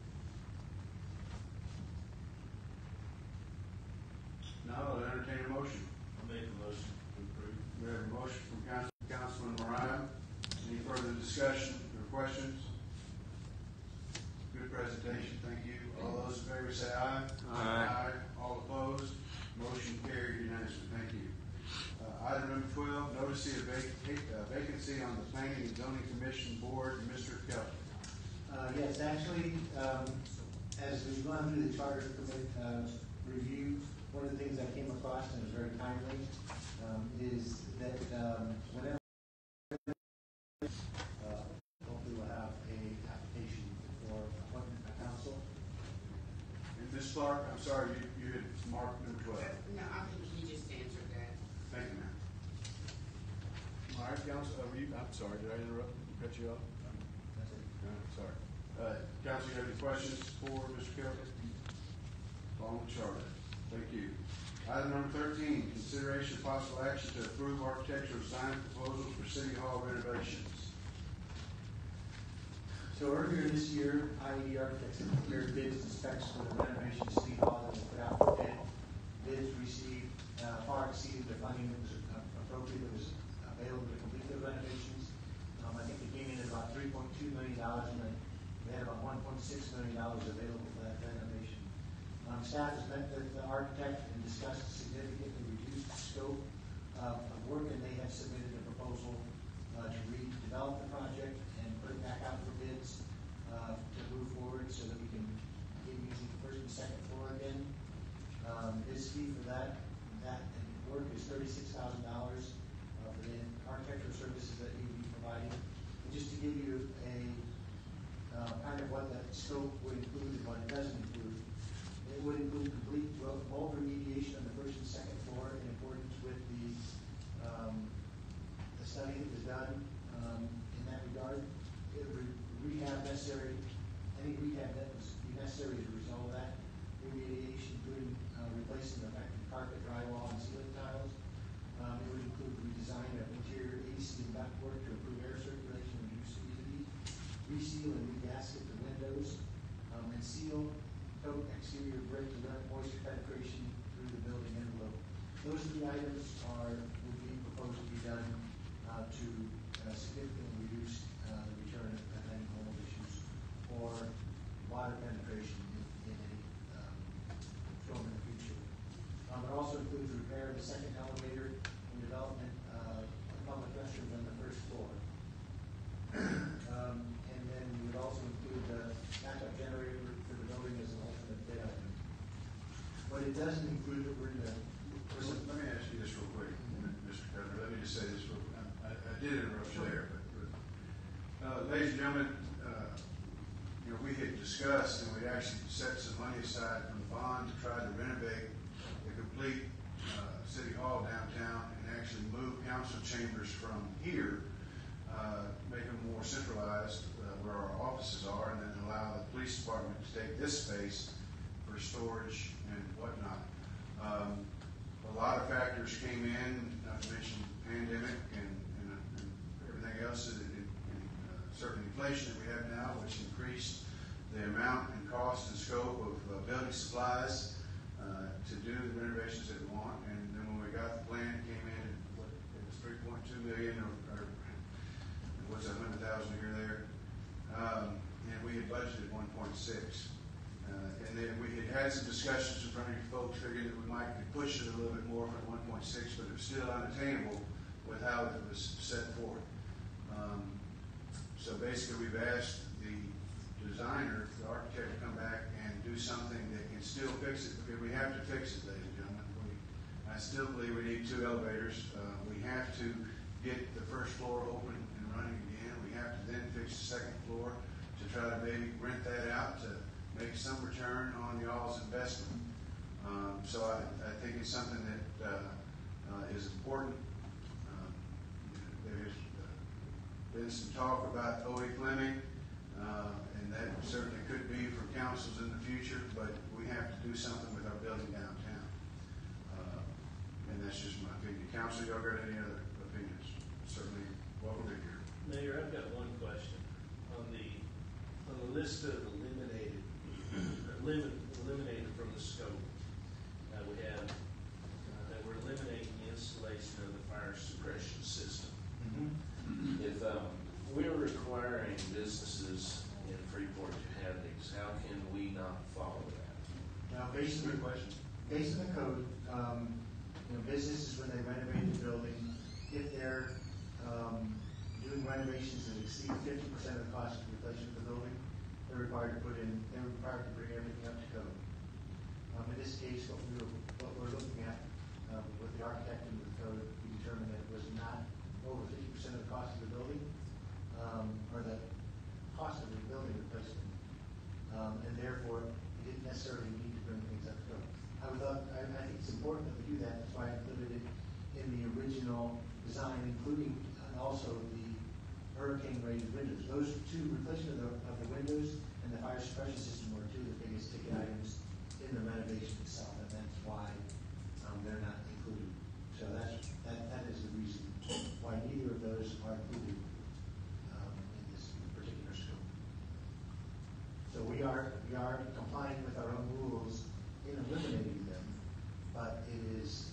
No, I'll entertain a motion. I'll make a motion to approve. We have a motion from Council, Councilman Mariah. Any further discussion or questions? Good presentation, thank you. All those in favor say aye. Aye. All opposed? Motion carried unanimously, thank you. Uh, item number twelve, notice of vac- uh, vacancy on the Planning and Zoning Commission Board, Mister Kelly. Uh, yes, actually, um, as we've gone through the charter committee, uh, review, one of the things I came across, and it was very timely, um, is that, um, whenever, uh, hopefully we'll have a application for appointment by council. And Miz Clark, I'm sorry, you, you had marked number twelve. No, I think he just answered that. Thank you, ma'am. All right, Council, uh, were you, I'm sorry, did I interrupt, cut you off? That's it. No, sorry. Uh, Council, you have any questions for Mister Kelly? Follow the charter. Thank you. Item number thirteen, consideration of possible action to approve architectural design proposals for City Hall renovations. So earlier this year, I E D Architects had prepared bids and specs for the renovation of City Hall that was put out for bid. Bids received uh, far exceeded the funding that was uh, appropriate, that was available to complete the renovations. Um, I think it came in at about three point two million dollars, and we had about one point six million dollars available for that renovation. Um, staff has met with the architect and discussed the significantly reduced scope of, of work, and they have submitted a proposal uh, to redevelop the project and put it back out for bids uh, to move forward second floor again. Um, his fee for that, that work is thirty-six thousand dollars, uh, for the architectural services that he would be providing. And just to give you a, uh, kind of what that scope would include and what it doesn't include, it would include complete mold remediation on the first and second floor in accordance with the, um, the study that was done, um, in that regard. It would rehab necessary, any rehab that was necessary as a result of that remediation, including uh, replacing the affected carpet, drywall, and ceiling tiles. Um, it would include redesign of interior A C and ductwork to improve air circulation and reduce humidity, reseal and regasket the windows, um, and seal coat exterior brick to limit moisture penetration through the building envelope. Those three items are would be proposed to be done uh, to uh, significantly reduce uh, the return of any mold issues or water penetration in, in any um, storm in the future. Um, it also includes repair of the second elevator and development uh, of public restrooms on the first floor. um, and then we would also include the backup generator for the building as an alternate bid item. What it doesn't include, we're in the. Let me, let me ask you this real quick, Mister Governor. Let me just say this real quick. I, I did interrupt you there, but, but uh, ladies and gentlemen, uh, you know, we had discussed and we actually set some money aside from the bond to try to renovate the complete uh, city hall downtown and actually move council chambers from here, uh, make them more centralized uh, where our offices are, and then allow the police department to take this space for storage and whatnot. Um, a lot of factors came in, not to mention the pandemic and, and, and everything else, and, and, and uh, certain inflation that we have now, which increased the amount and cost and scope of uh, building supplies uh, to do the renovations that we want. And then when we got the plan, it came in at what, it was three point two million, or, or what's a hundred thousand here there, um, and we had budgeted one point six. Uh, and then we had had some discussions in front of you folks, figuring that we might could push it a little bit more from one point six, but it was still unattainable with how it was set forth. Um, so basically, we've asked the designer, the architect, to come back and do something that can still fix it, because we have to fix it, ladies and gentlemen. We, I still believe we need two elevators. Uh, we have to get the first floor open and running again. We have to then fix the second floor to try to maybe rent that out to make some return on y'all's investment. Um, so I, I think it's something that uh, uh, is important. Um, there's uh, been some talk about O E Fleming, uh, and that certainly could be for councils in the future, but we have to do something with our building downtown. Uh, and that's just my opinion. Council, y'all got any other opinions? Certainly welcome to hear. Mayor, I've got one question. On the on the list of eliminated limit, eliminated from the scope, uh, we have uh, that we're eliminating the installation of the fire suppression system. Mm-hmm. If um, we're requiring businesses in Freeport to have these, how can we not follow that? Now, based on the question, based on the code, um, you know, businesses, when they renovate the building, if they're um, doing renovations that exceed fifty percent of the cost of replacement of the building, they're required to put in, they're required to bring everything up to code. Um, in this case, what we were, what we're looking at um, with the architect and with the code, we determined that it was not over fifty percent of the cost of the building, um, or the cost of the building replacement, um, and therefore it didn't necessarily need to bring things up to code. I would love, I, I think it's important that we do that. That's why I included it in the original design, including and also the hurricane rated windows. Those two, replacement of the, of the windows and the fire suppression system, were two of the biggest ticket items in the renovation itself, and that's why um, they're not included. So that's, that, that is the reason why neither of those are included um, in this particular scope. So we are we are complying with our own rules in eliminating them, but it is,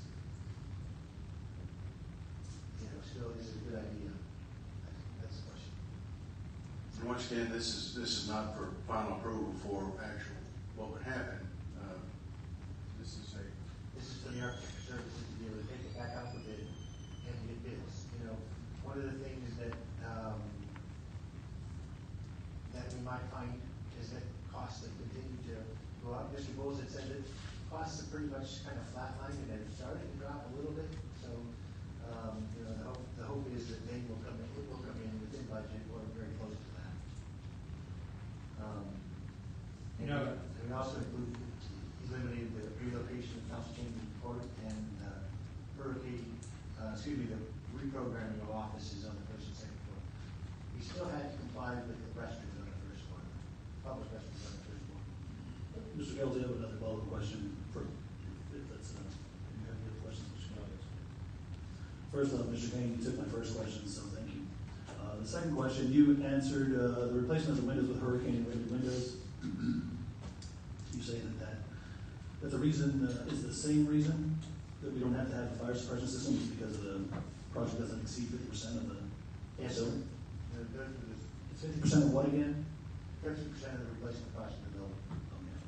you know, still is a good idea. That's the question. And once again, this is this is not for final approval for actual what would happen. Uh, this is a This is for the architecture services to be able to take it back out for bid and get bids. You know, one of the things that um, that we might find is that costs that continue to go up. Mister Bowles had said that costs are pretty much kind of flatlined and they're starting to drop a little bit. So, um, you know, the hope, the hope is that they will come in, it will come in within budget or very close to that. Um, You know, and we also include, eliminated the relocation of council chamber court and, uh, hurricane, uh, excuse me, the reprogramming of offices on the first and second floor. We still had to comply with the restrooms on the first floor, public restrooms on the first floor. Mister Gale, do you have another follow-up question for, if that's enough? Do you have any other questions, Mister Gale? First off, Mister Kane, you took my first question, so thank you. Uh, the second question, you answered, uh, the replacement of the windows with hurricane-rated windows. You say that that, that the reason, uh, is the same reason that we don't have to have the fire suppression system is because of the project doesn't exceed fifty percent of the Yes, building? The, the, the, It's fifty percent of what again? fifty percent of the replacement cost of the building. Okay.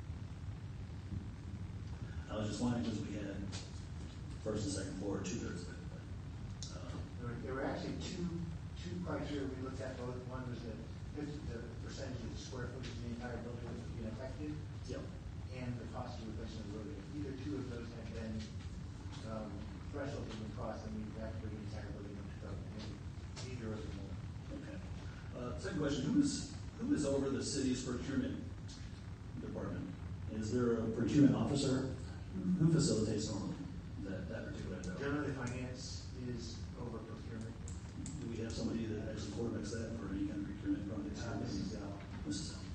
I was just wondering because we had first and second floor, two thirds of it. But, uh, There were, there were actually two, two criteria we looked at both. One was the, the percentage of the square footage of the entire building that was being affected. Yep. And the cost of replacement of the building. If either two of those had been, um, thresholds have been crossed, then we have to bring the entire building up to code. And neither of them will. Okay. Uh, second question, who is, who is over the city's procurement department? Is there a procurement officer? Who facilitates normally that, that particular endeavor? Generally, finance is over procurement. Do we have somebody that actually quarterbacks that for any kind of procurement projects? Uh, Missus Dell. Missus Dell.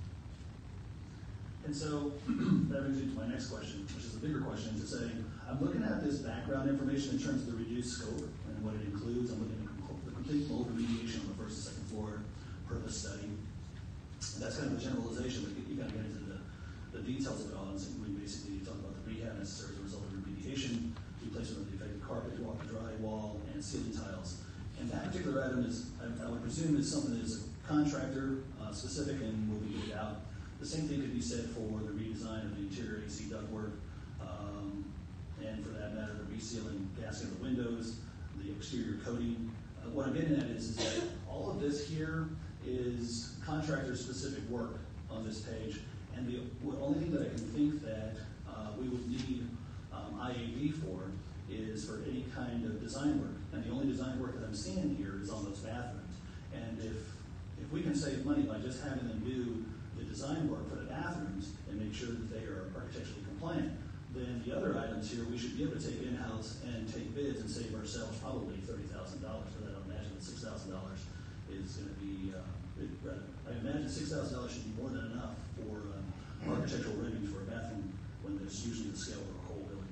And so that brings me to my next question, which is a bigger question, to say, I'm looking at this background information in terms of the reduced scope and what it includes. I'm looking at the complete mold remediation on the first and second floor, purpose study. And that's kind of a generalization, but you gotta get into the, the details of it all. And so we basically talk about the rehab necessary as a result of remediation, replacement of the affected carpet, walk, drywall, and ceiling tiles. And that particular item is, I, I would presume, is something that is a contractor uh, specific and will be bid out. The same thing could be said for the redesign of the interior A C ductwork, um, and for that matter, the resealing gasket of the windows, the exterior coating. Uh, what I'm getting at is, is that all of this here is contractor-specific work on this page, and the only thing that I can think that uh, we would need um, I A B for is for any kind of design work. And the only design work that I'm seeing here is on those bathrooms. And if if we can save money by just having them do the design work for the bathrooms and make sure that they are architecturally compliant, then the other items here we should be able to take in-house and take bids and save ourselves probably thirty thousand dollars. But I don't imagine that six thousand dollars is going to be, uh, it, rather, I imagine six thousand dollars should be more than enough for um, architectural renderings for a bathroom when there's usually the scale of a whole building.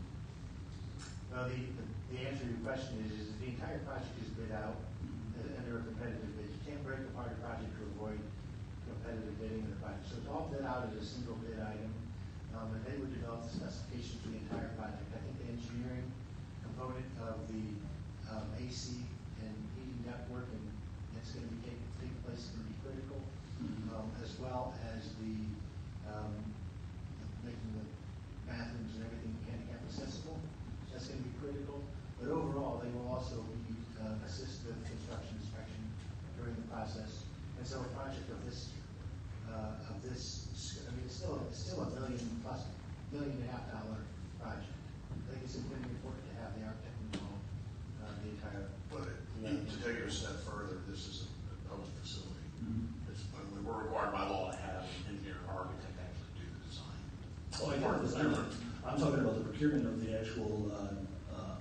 Well, the, the, the answer to your question is, is the entire project is bid out uh, under a competitive bid. You can't break apart a project to avoid competitive bidding in the project. So it's all bid out as a single bid item. Um, and they would develop the specifications for the entire project. I think the engineering component of the um, A C and heating network and it's going to be taking, taking place is going to be critical, um, as well as the um, making the bathrooms and everything handicap accessible. That's going to be critical. But overall, they will also be, uh, assist with construction inspection during the process. And so a project of this, uh, of this, I mean, it's still, it's still a million plus, million and a half dollar project. I think it's really important to have the architect involved, uh, the entire. But to take it a step further, this is a public facility. Mm-hmm. It's, I mean, we're required by law to have an engineer or architect actually do the design. Oh, I got the design. I'm talking about the procurement of the actual uh, uh,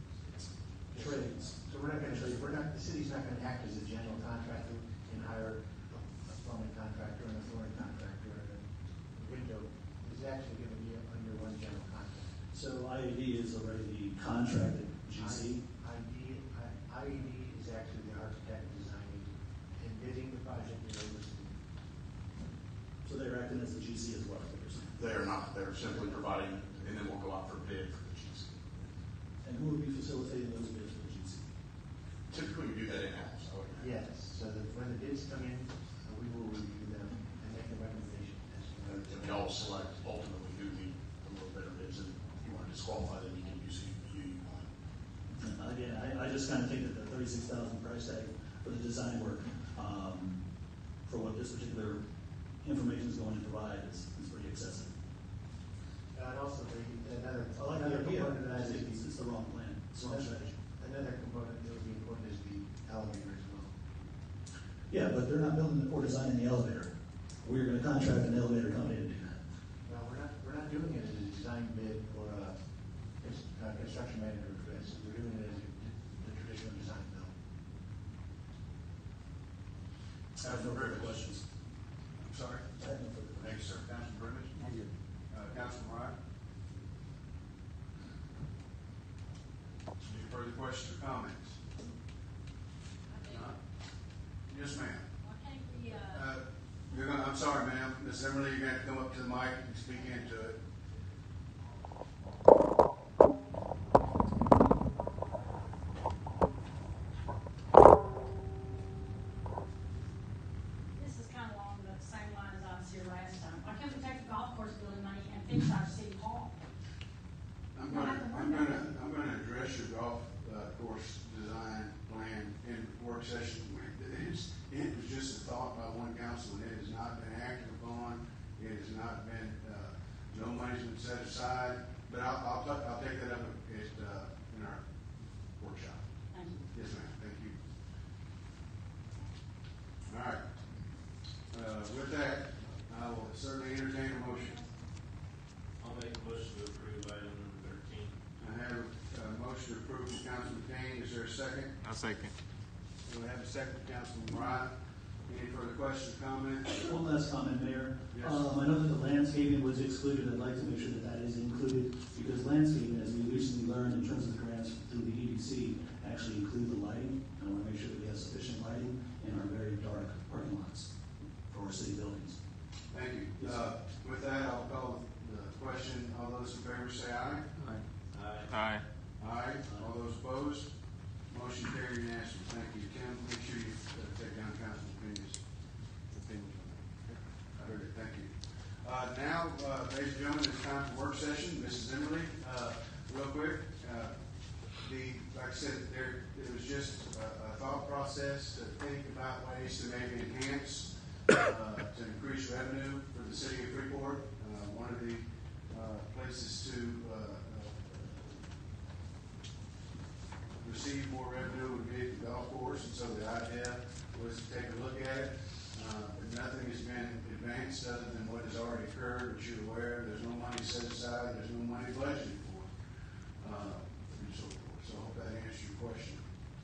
trades. So we're not going to show you, we're not, the city's not going to act as a general contractor and hire a a plumbing contractor and a flooring contractor and a window. It's actually going to be under one general contract. So I A D is already the contracted G C? I D, I A D is actually the architect designing and bidding the project and overseeing. So they're acting as the G C as well, what you're saying? They are not. They're simply providing, and then we'll go out for bid for the G C. And who would be facilitating those bids for the G C? Typically, we do that in-house. I would imagine. Yes, so that when the bids come in, uh, we will review them and make a recommendation. as to And whether- if we all select, ultimately, who need a little better bids, and if you want to disqualify them, you can use who you want. Uh, Again, I, I just kind of think that the thirty-six thousand price tag for the design work, um, for what this particular information is going to provide is, is pretty excessive. I'd also be, another, I like the another idea, component of that it's, is it's the wrong plan, it's the wrong strategy. another component that would be important is the elevator as well. Yeah, but they're not building or designing the elevator. We're gonna contract an elevator company to do that. No, we're not, we're not doing it as a design bid or a, cons- uh, construction manager bid. We're doing it as a, the traditional design build. I have no further questions. I'm sorry? I have no further Thank you, sir. Councilman Brimage? I'm good. Uh, Councilman Wright? Any further questions or comments? Not? Yes, ma'am. Uh, you're gonna, I'm sorry, ma'am. Miss Emily, you're gonna have to come up to the mic and speak into it. This is kind of along the same line as I was here last time. Why can't we take the golf course building money and fix our city hall? I'm gonna, I'm gonna, I'm gonna address your golf, uh, course design plan in work session. It's, it was just a thought by one councilman. It has not been acted upon. It has not been, uh, no money's been set aside. But I'll, I'll, ta- I'll take that up at, uh, in our workshop. Thank you. Yes, ma'am. Thank you. All right. Uh, with that, I will certainly entertain a motion. I'll make a motion to approve item number thirteen. I have a motion to approve from Councilman Kane. Is there a second? I'll second. We have a second from Councilman Wright. Any further questions, comments? One last comment, Mayor. Yes. Um, I know that the landscaping was excluded. I'd like to make sure that that is included because landscaping, as we recently learned in terms of the grants through the E D C, actually include the lighting. I want to make sure that we have sufficient lighting in our very dark parking lots for our city buildings. Thank you. Yes, Uh, with that, I'll call the question. All those in favor say aye. Aye. Aye. Aye. All those opposed? Motion carried unanimously. Thank you. Tim, make sure you uh, take down Councilman Pena's opinion on that. I heard it. Thank you. Uh, now, uh, ladies and gentlemen, it's time for work session. Missus Emily, uh, real quick, uh, the, like I said, there, it was just a, a thought process to think about ways to maybe enhance, uh, to increase revenue for the city of Freeport. Uh, one of the, uh, places to, uh, receive more revenue would be at the golf course, and so the idea was to take a look at it. Uh, but nothing has been advanced other than what has already occurred, which you're aware, there's no money set aside, there's no money budgeted for, uh, and so forth. So I hope that answers your question.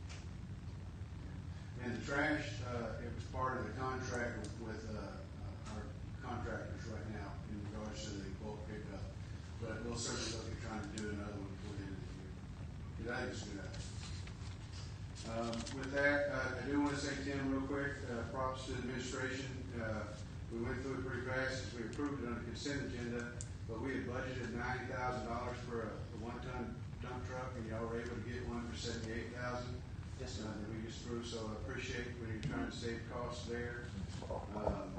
And the trash, uh, it was part of the contract with, with, uh, uh, our contractors right now in regards to the bulk pickup. But we'll certainly look at trying to do another one before the end of the year. Because I think it's a good idea. Um, with that, uh, I do want to say, Tim, real quick, uh, props to the administration. Uh, we went through it pretty fast as we approved it on the consent agenda, but we had budgeted ninety thousand dollars for a, a one-ton dump truck, and y'all were able to get one for seventy-eight thousand dollars. Yes, sir. Uh, that we just approved, so I appreciate when you're trying to save costs there. Um,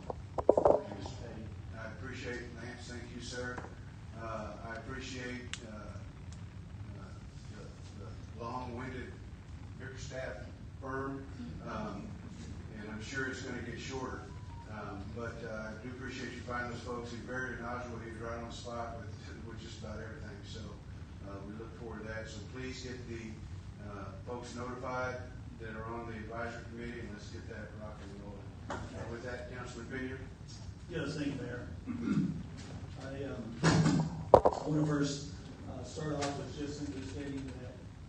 I appreciate, Lance, thank you, sir. Uh, I appreciate, uh, uh, the, the long-winded staff firm, um, and I'm sure it's going to get shorter. Um, but uh, I do appreciate you finding those folks. He's very knowledgeable. He's right on the spot with, with just about everything. So uh, we look forward to that. So please get the uh, folks notified that are on the advisory committee, and let's get that rock and rolling. Uh, with that, Councilman Pena. Yes, thank you, Mayor. I, um, I want to first uh, start off with just simply stating that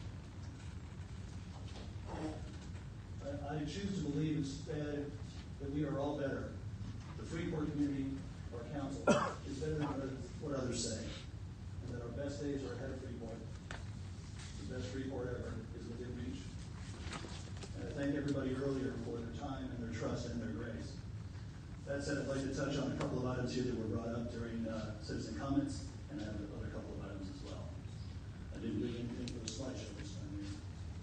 I choose to believe instead that we are all better. The Freeport community, our council, is better than what others say. And that our best days are ahead of Freeport. The best Freeport ever is within reach. And I thank everybody earlier for their time and their trust and their grace. That said, I'd like to touch on a couple of items here that were brought up during uh, citizen comments, and I have another couple of items as well. I didn't do anything for the slideshow this time. Here.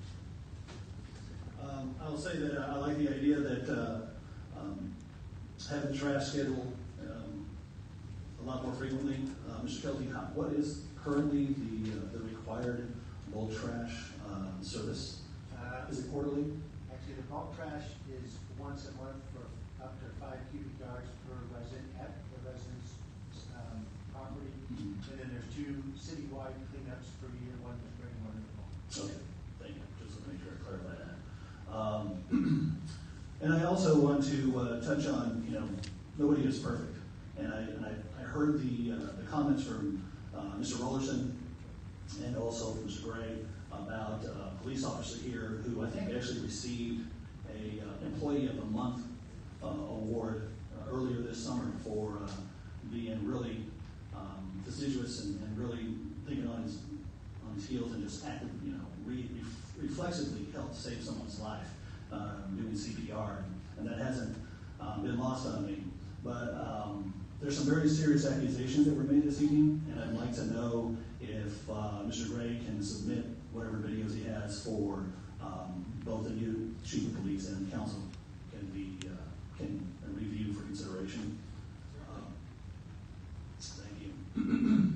Um, I'll say that uh, I like the idea that uh, um, having the trash schedule um, a lot more frequently. Uh, Mister Kelty, what is currently the uh, the required bulk trash um, service? Uh, is it quarterly? Actually, the bulk trash is once a month for up to five cubic yards per resident at the residence' um, property. And then there's two citywide cleanups per year, one in the spring, one in the fall. Okay, thank you. Just to make sure I clarify that. Um, and I also want to uh, touch on, you know, nobody is perfect. And I, and I, I heard the, uh, the comments from uh, Mister Rollerson and also from Mister Gray about uh, a police officer here who I think actually received a uh, Employee of the Month uh, award uh, earlier this summer for uh, being really um, deciduous and, and really thinking on his on his heels and just acting, you know, re- reflexively helped save someone's life uh, doing C P R, and that hasn't um, been lost on me. But um, there's some very serious accusations that were made this evening, and I'd like to know if uh, Mister Gray can submit whatever videos he has for um, both the new chief of police and council can be uh, can review for consideration. Um, thank you.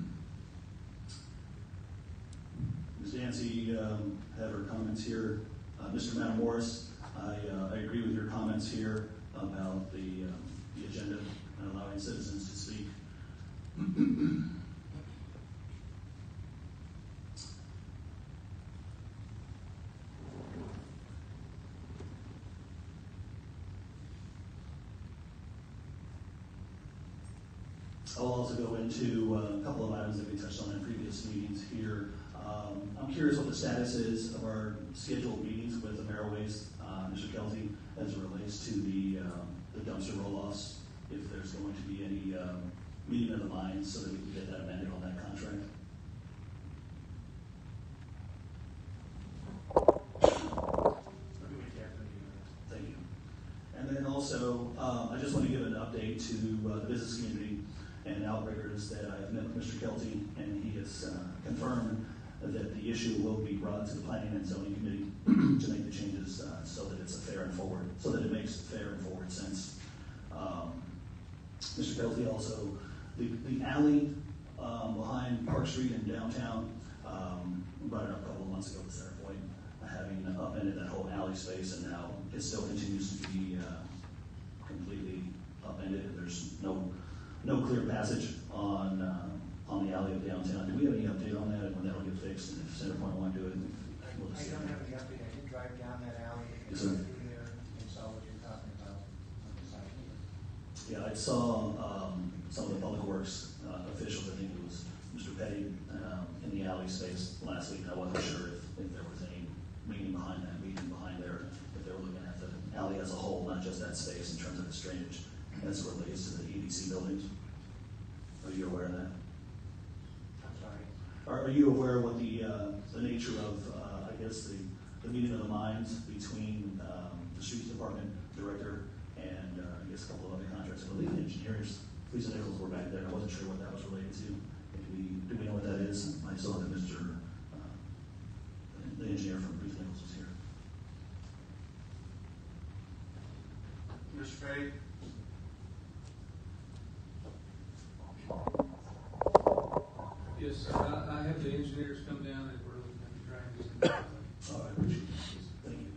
Miz Dancy um, had her comments here. Uh, Mister Matamoros, I, uh, I agree with your comments here about the, um, the agenda and allowing citizens to speak. I'll also go into uh, a couple of items that we touched on in previous meetings here. Um, I'm curious what the status is of our scheduled meetings with Ameriwaste, uh, Mister Kelty, as it relates to the, um, the dumpster roll-offs, if there's going to be any um, meeting of the minds so that we can get that amended on that contract. Thank you. And then also, um, I just want to give an update to uh, the business community and Outbreakers that I've met with Mister Kelty, and he has uh, confirmed that the issue will be brought to the Planning and Zoning Committee to make the changes uh, so that it's a fair and forward, so that it makes fair and forward sense. Um, Mister Kelty also, the, the alley um, behind Park Street in downtown, um, we brought it up a couple of months ago at Center Point, having upended that whole alley space, and now it still continues to be uh, completely upended. There's no no clear passage on uh, on the alley of downtown. Do we have any update on that and when that'll get fixed? And if Center Point want to do it, we'll I just don't have any update. I did drive down that alley and Yes, sir. through there and saw what you're talking about on the side here. Yeah, I saw um, some of the public works uh, officials. I think it was Mister Petty um, in the alley space last week. I wasn't sure if, if there was any meaning behind that, meaning behind there, if they were looking at the alley as a whole, not just that space in terms of its drainage as it relates to the E D C buildings. Are you aware of that? I'm sorry. Are, are you aware of what the uh, the nature of, uh, I guess, the, the meeting of the minds between um, the streets department director and uh, I guess a couple of other contracts? I believe the engineers, police and Nichols were back there. I wasn't sure what that was related to. If we do we know what that is? I saw that Mister Uh, the engineer from Police and Nichols was here. Mister Petty? Yes, sir. I, I have the engineers come down and we're looking at the drainage. Oh, I appreciate it. Thank you.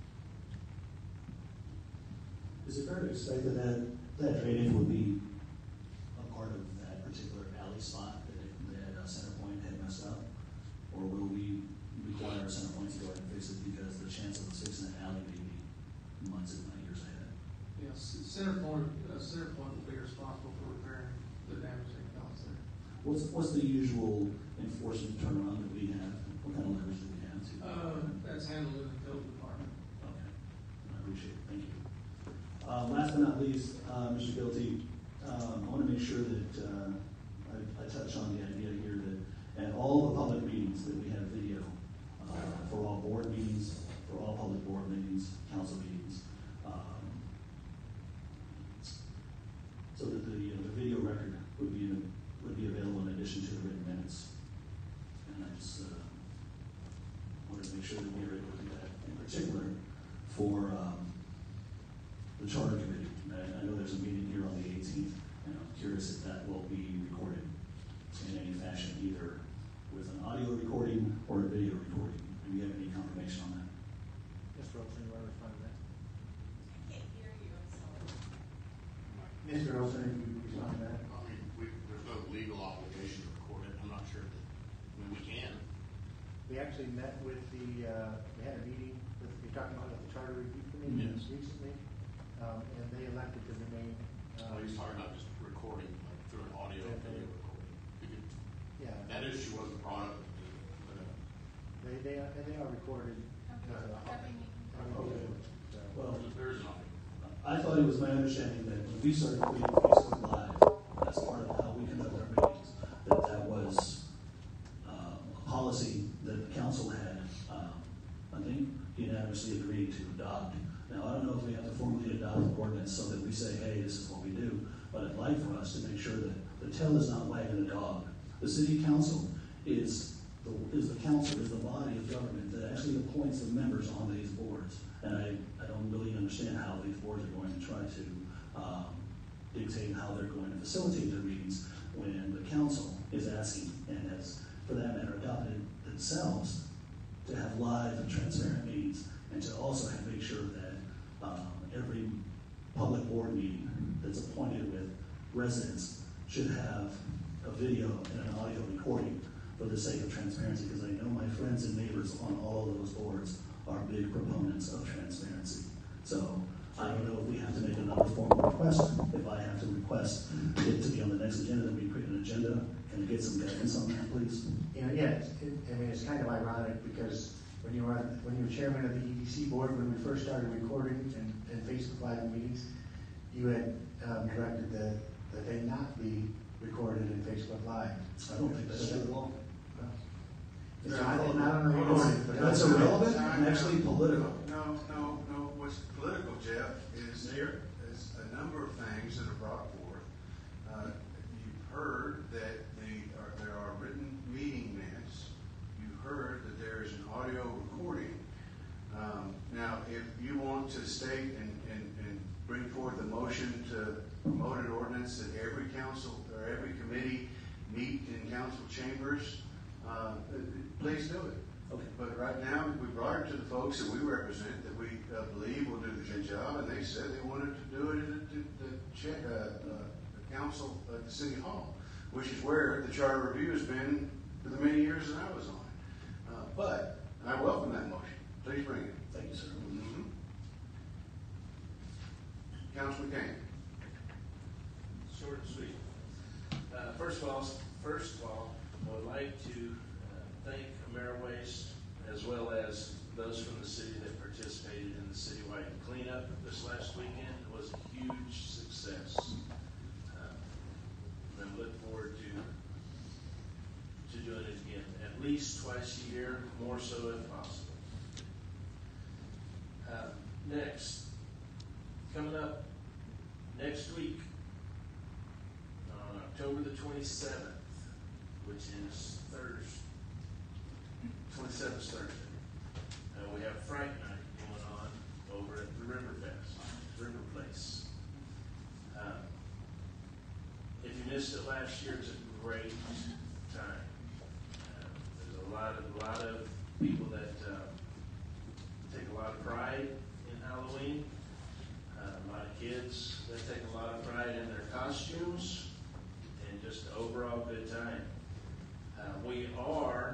Is it fair to expect that that, that drainage would be a part of that particular alley spot that, it, that uh, Center Point had messed up? Or will we require Center Point to go ahead and fix it because the chance of us fixing that alley may be months if not years ahead? Yes, Center Point, uh, Center Point will be responsible for repairing the damage that caused there. What's, what's the usual enforcement turnaround that we have? What kind of leverage do we have to? Uh, that's handled in the code department. Okay, I appreciate it. Thank you. Uh, last but not least, uh, Mister Guilty, um, I want to make sure that uh, I, I touch on the idea here that at all the public meetings that we have video uh, for all board meetings, for all public board meetings, council meetings, um, so that the, uh, the video record would be in, would be available in addition to the written minutes. And I just uh, wanted to make sure that we were able to do that, in particular for um, the charter committee. I, I know there's a meeting here on the eighteenth, and I'm curious if that will be recorded in any fashion, either with an audio recording or a video recording. Do we have any confirmation on that? Mister Olson, you want to respond to that? Can't hear you, I'm sorry. Mister Olson, if you respond to that. I mean, we, there's no legal obligation we, uh, we had a meeting with, you're talking about the Charter Review Committee Yes. recently, um, and they elected to remain. um, Well, he's talking about just recording, like through an audio and video recording. We could- Yeah. That issue wasn't brought up, but, uh, They, they, are- and they are recorded. uh, so- Well, there's an audio. I thought it was my understanding that when we started creating Facebook Live, as part of how we conduct our meetings, that that was um, a policy that the council had, um, I think, unanimously agreed to adopt. Now, I don't know if we have to formally adopt an ordinance so that we say, hey, this is what we do, but I'd like for us to make sure that the tail is not wagging the dog. The city council is the, is the council, is the body of government that actually appoints the members on these boards. And I, I don't really understand how these boards are going to try to um, dictate how they're going to facilitate their meetings when the council is asking, and has, for that matter, adopted themselves to have live and transparent meetings, and to also have, make sure that um, every public board meeting that's appointed with residents should have a video and an audio recording for the sake of transparency, because I know my friends and neighbors on all of those boards are big proponents of transparency. So I don't know if we have to make another formal request. If I have to request it to be on the next agenda, then we create an agenda. Can I get some guidance on that, please? You know, yeah, it's- it, I mean, it's kind of ironic because when you were, on- when you were chairman of the E D C board, when we first started recording and, and Facebook Live meetings, you had um, directed that, that they not be recorded in Facebook Live. I don't think that's true at all. It's not, it's not on the Hold recording, but That's that's irrelevant and actually political. No, no, no, what's political, Jeff, is there is a number of things that are brought forth. Uh, you've heard that the, or there are written meeting minutes. You heard that there is an audio recording. Um, now, if you want to state and, and, and bring forth a motion to promote an ordinance that every council or every committee meet in council chambers, uh, please do it. Okay. But right now, we brought it to the folks that we represent, that we uh, believe will do the good job, and they said they wanted to do it at the, the, cha- uh, uh, the council at the city hall, which is where the charter review has been for the many years that I was on it. Uh, but I welcome that motion. Please bring it. Thank you, sir. Mm-hmm. Councilman Kane. Short and sweet. Uh, first of all, first of all, I would like to uh, thank Ameriwaste as well as those from the city that participated in the citywide cleanup this last weekend. It was a huge success. Uh, and I look forward to to doing it again, at least twice a year, more so if possible. Uh, next, coming up next week, on October the twenty-seventh, which is Thursday, twenty-seventh is Thursday, uh, we have Fright Night going on over at the River Fest, River Place. Uh, if you missed it last year, it's a great time. Uh, there's a lot of, a lot of people that uh, take a lot of pride in Halloween. Uh, a lot of kids that take a lot of pride in their costumes, and just an overall good time. Uh, we are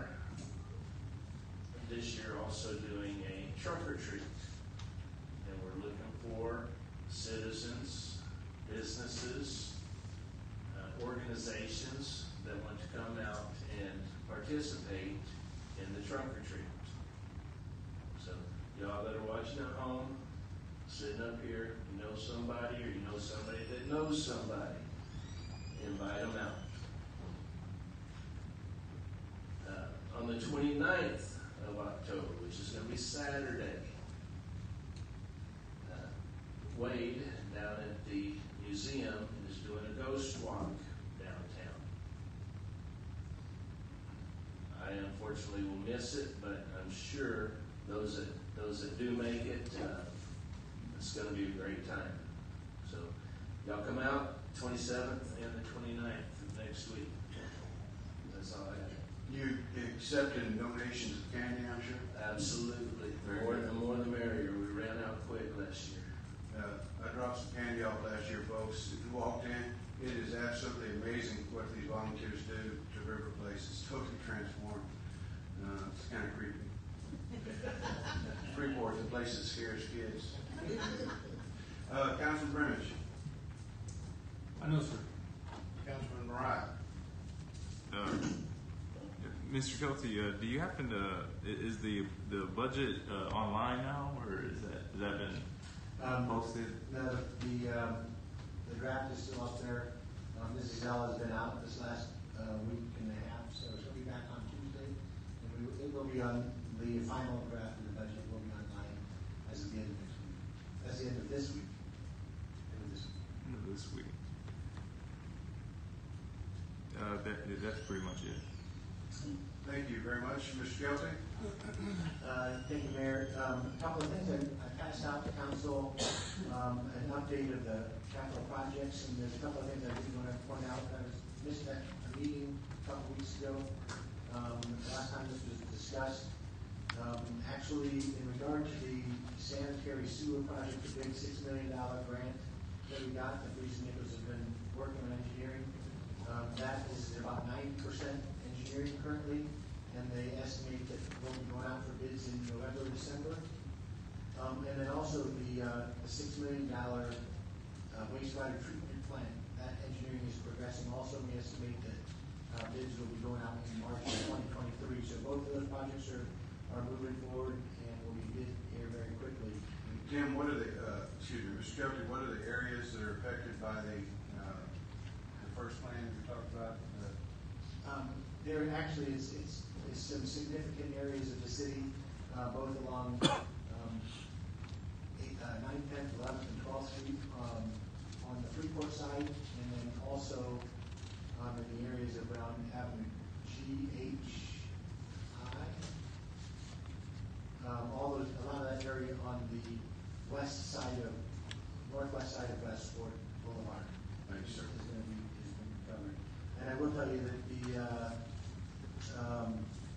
this year also doing a trunk or treat, and we're looking for citizens, businesses, uh, organizations that want to come out and participate in the trunk or treat. So y'all that are watching at home, sitting up here, you know somebody or you know somebody that knows somebody, invite them out. Uh, on the twenty-ninth of October, which is going to be Saturday, uh, Wade down at the museum is doing a ghost walk downtown. I unfortunately will miss it, but I'm sure those that those that do make it, uh, it's going to be a great time. So y'all come out twenty-seventh and the twenty-ninth of next week. That's all I got. You accepted donations of candy, I'm sure? Absolutely. The Very more, good. the more the merrier. We ran out quick last year. Uh, I dropped some candy off last year, folks. If you walked in, it is absolutely amazing what these volunteers do to River Place. It's totally transformed. Uh, it's kind of creepy. Freeport, the place that scares kids. Uh, Councilman Brimage. I know, sir. Councilman Mariah. Uh, Mister Kelty, uh, do you happen to, i- is the, the budget, uh, online now, or is that, has that been Um, posted? The, the, um, the draft is still up there. Um, this Excel has been out this last, uh, week and a half, so it's gonna be back on Tuesday. And we, it will be on, the final draft of the budget will be online as of the end of next week. That's the end of this week. End of this week. End of this week. Uh, that, that's pretty much it. Thank you very much. Mister Kelty? Uh, Thank you, Mayor. Um, A couple of things, I I passed out to council um, an update of the capital projects, and there's a couple of things I do want to point out. I was missed that meeting a couple of weeks ago. Um, the Last time this was discussed, um, actually, in regard to the sanitary sewer project, the big six million dollar grant that we got, that Reese Nichols has been working on engineering, um, that is about ninety percent engineering currently, and they estimate that we'll be going out for bids in November, December. Um, and then also the, uh, the six million dollar uh, wastewater treatment plant, that engineering is progressing also. We estimate that uh, bids will be going out in March of twenty twenty-three. So both of those projects are, are moving forward and will be bid here very quickly. Tim, what are the, uh, excuse me, Mister Kelty, what are the areas that are affected by the, uh, the first plan you talked about? Uh, Um, there actually is, it's, is some significant areas of the city, uh, both along, um, eight, uh, ninth, tenth, eleventh, and twelfth Street, um, on the Freeport side, and then also, um, in the areas around Avenue G, H, I. Um, all those, a lot of that area on the west side of, northwest side of Westport Boulevard. Thank you, sir. Is gonna be, is gonna be covered. And I will tell you that the, uh, um,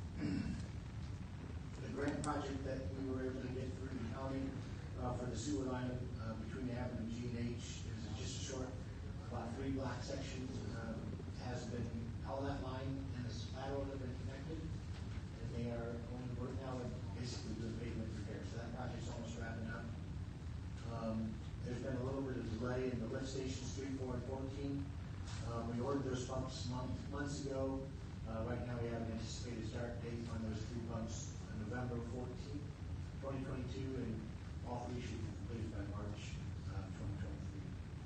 the grant project that we were able to get through the county, uh, for the sewer line, uh, between Avenue G and H, it was just a short, about three block section, um, has been, all that line and the lateral have been connected, and they are going to work now and basically doing pavement repair, so that project's almost wrapping up. Um, there's been a little bit of delay in the lift stations, three, four, and fourteen. Um, we ordered those pumps month, months ago. Uh, right now we have an anticipated start date on those three pumps on November fourteenth, twenty twenty-two, and all three should be completed by March, uh, twenty twenty-three.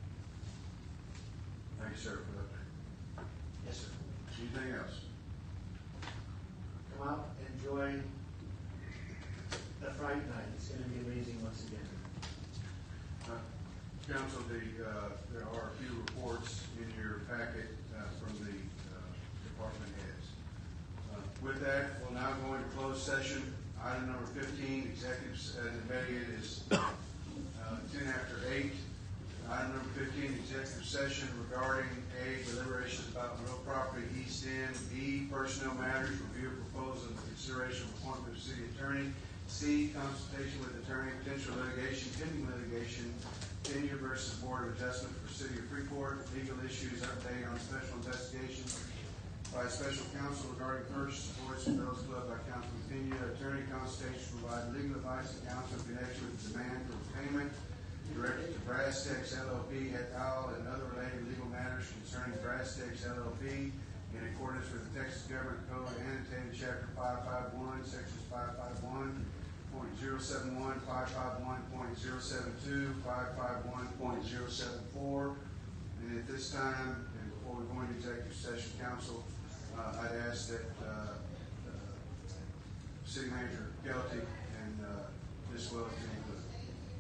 Thank you, sir, for that. Yes, sir. Anything else? Come out, enjoy the Friday night. It's gonna be amazing once again. Uh, Council, the, uh, there are a few reports in your packet, uh, from the, uh, department heads. Uh, With that, we'll now go into closed session. Item number fifteen, executive, uh, debating it is, uh, ten after eight. Item number fifteen, executive session regarding A, deliberations about real property, East End, B, personnel matters, review of proposal and consideration of appointment of city attorney, C, consultation with attorney, potential litigation, pending litigation, tenure versus board of adjustment for city of Freeport, legal issues, update on special investigation by special counsel regarding purchase supports of those club by Councilman Pena, attorney consultation to provide legal advice to council in connection with demand for payment directed to Brastex L L P et al. And other related legal matters concerning Brastex L L P in accordance with the Texas Government Code annotated chapter five five one, sections five five one point zero seven one, five five one point zero seven two, five five one point zero seven four. And at this time, and before we go into executive session, council, uh, I'd ask that uh, uh, City Manager Kelty and uh, Miz Wells be with us.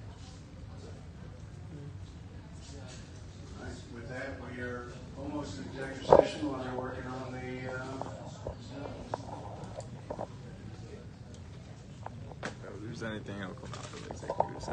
All right, with that, we are almost in executive session while they're working on the uh, If there's anything, it'll come out of the executive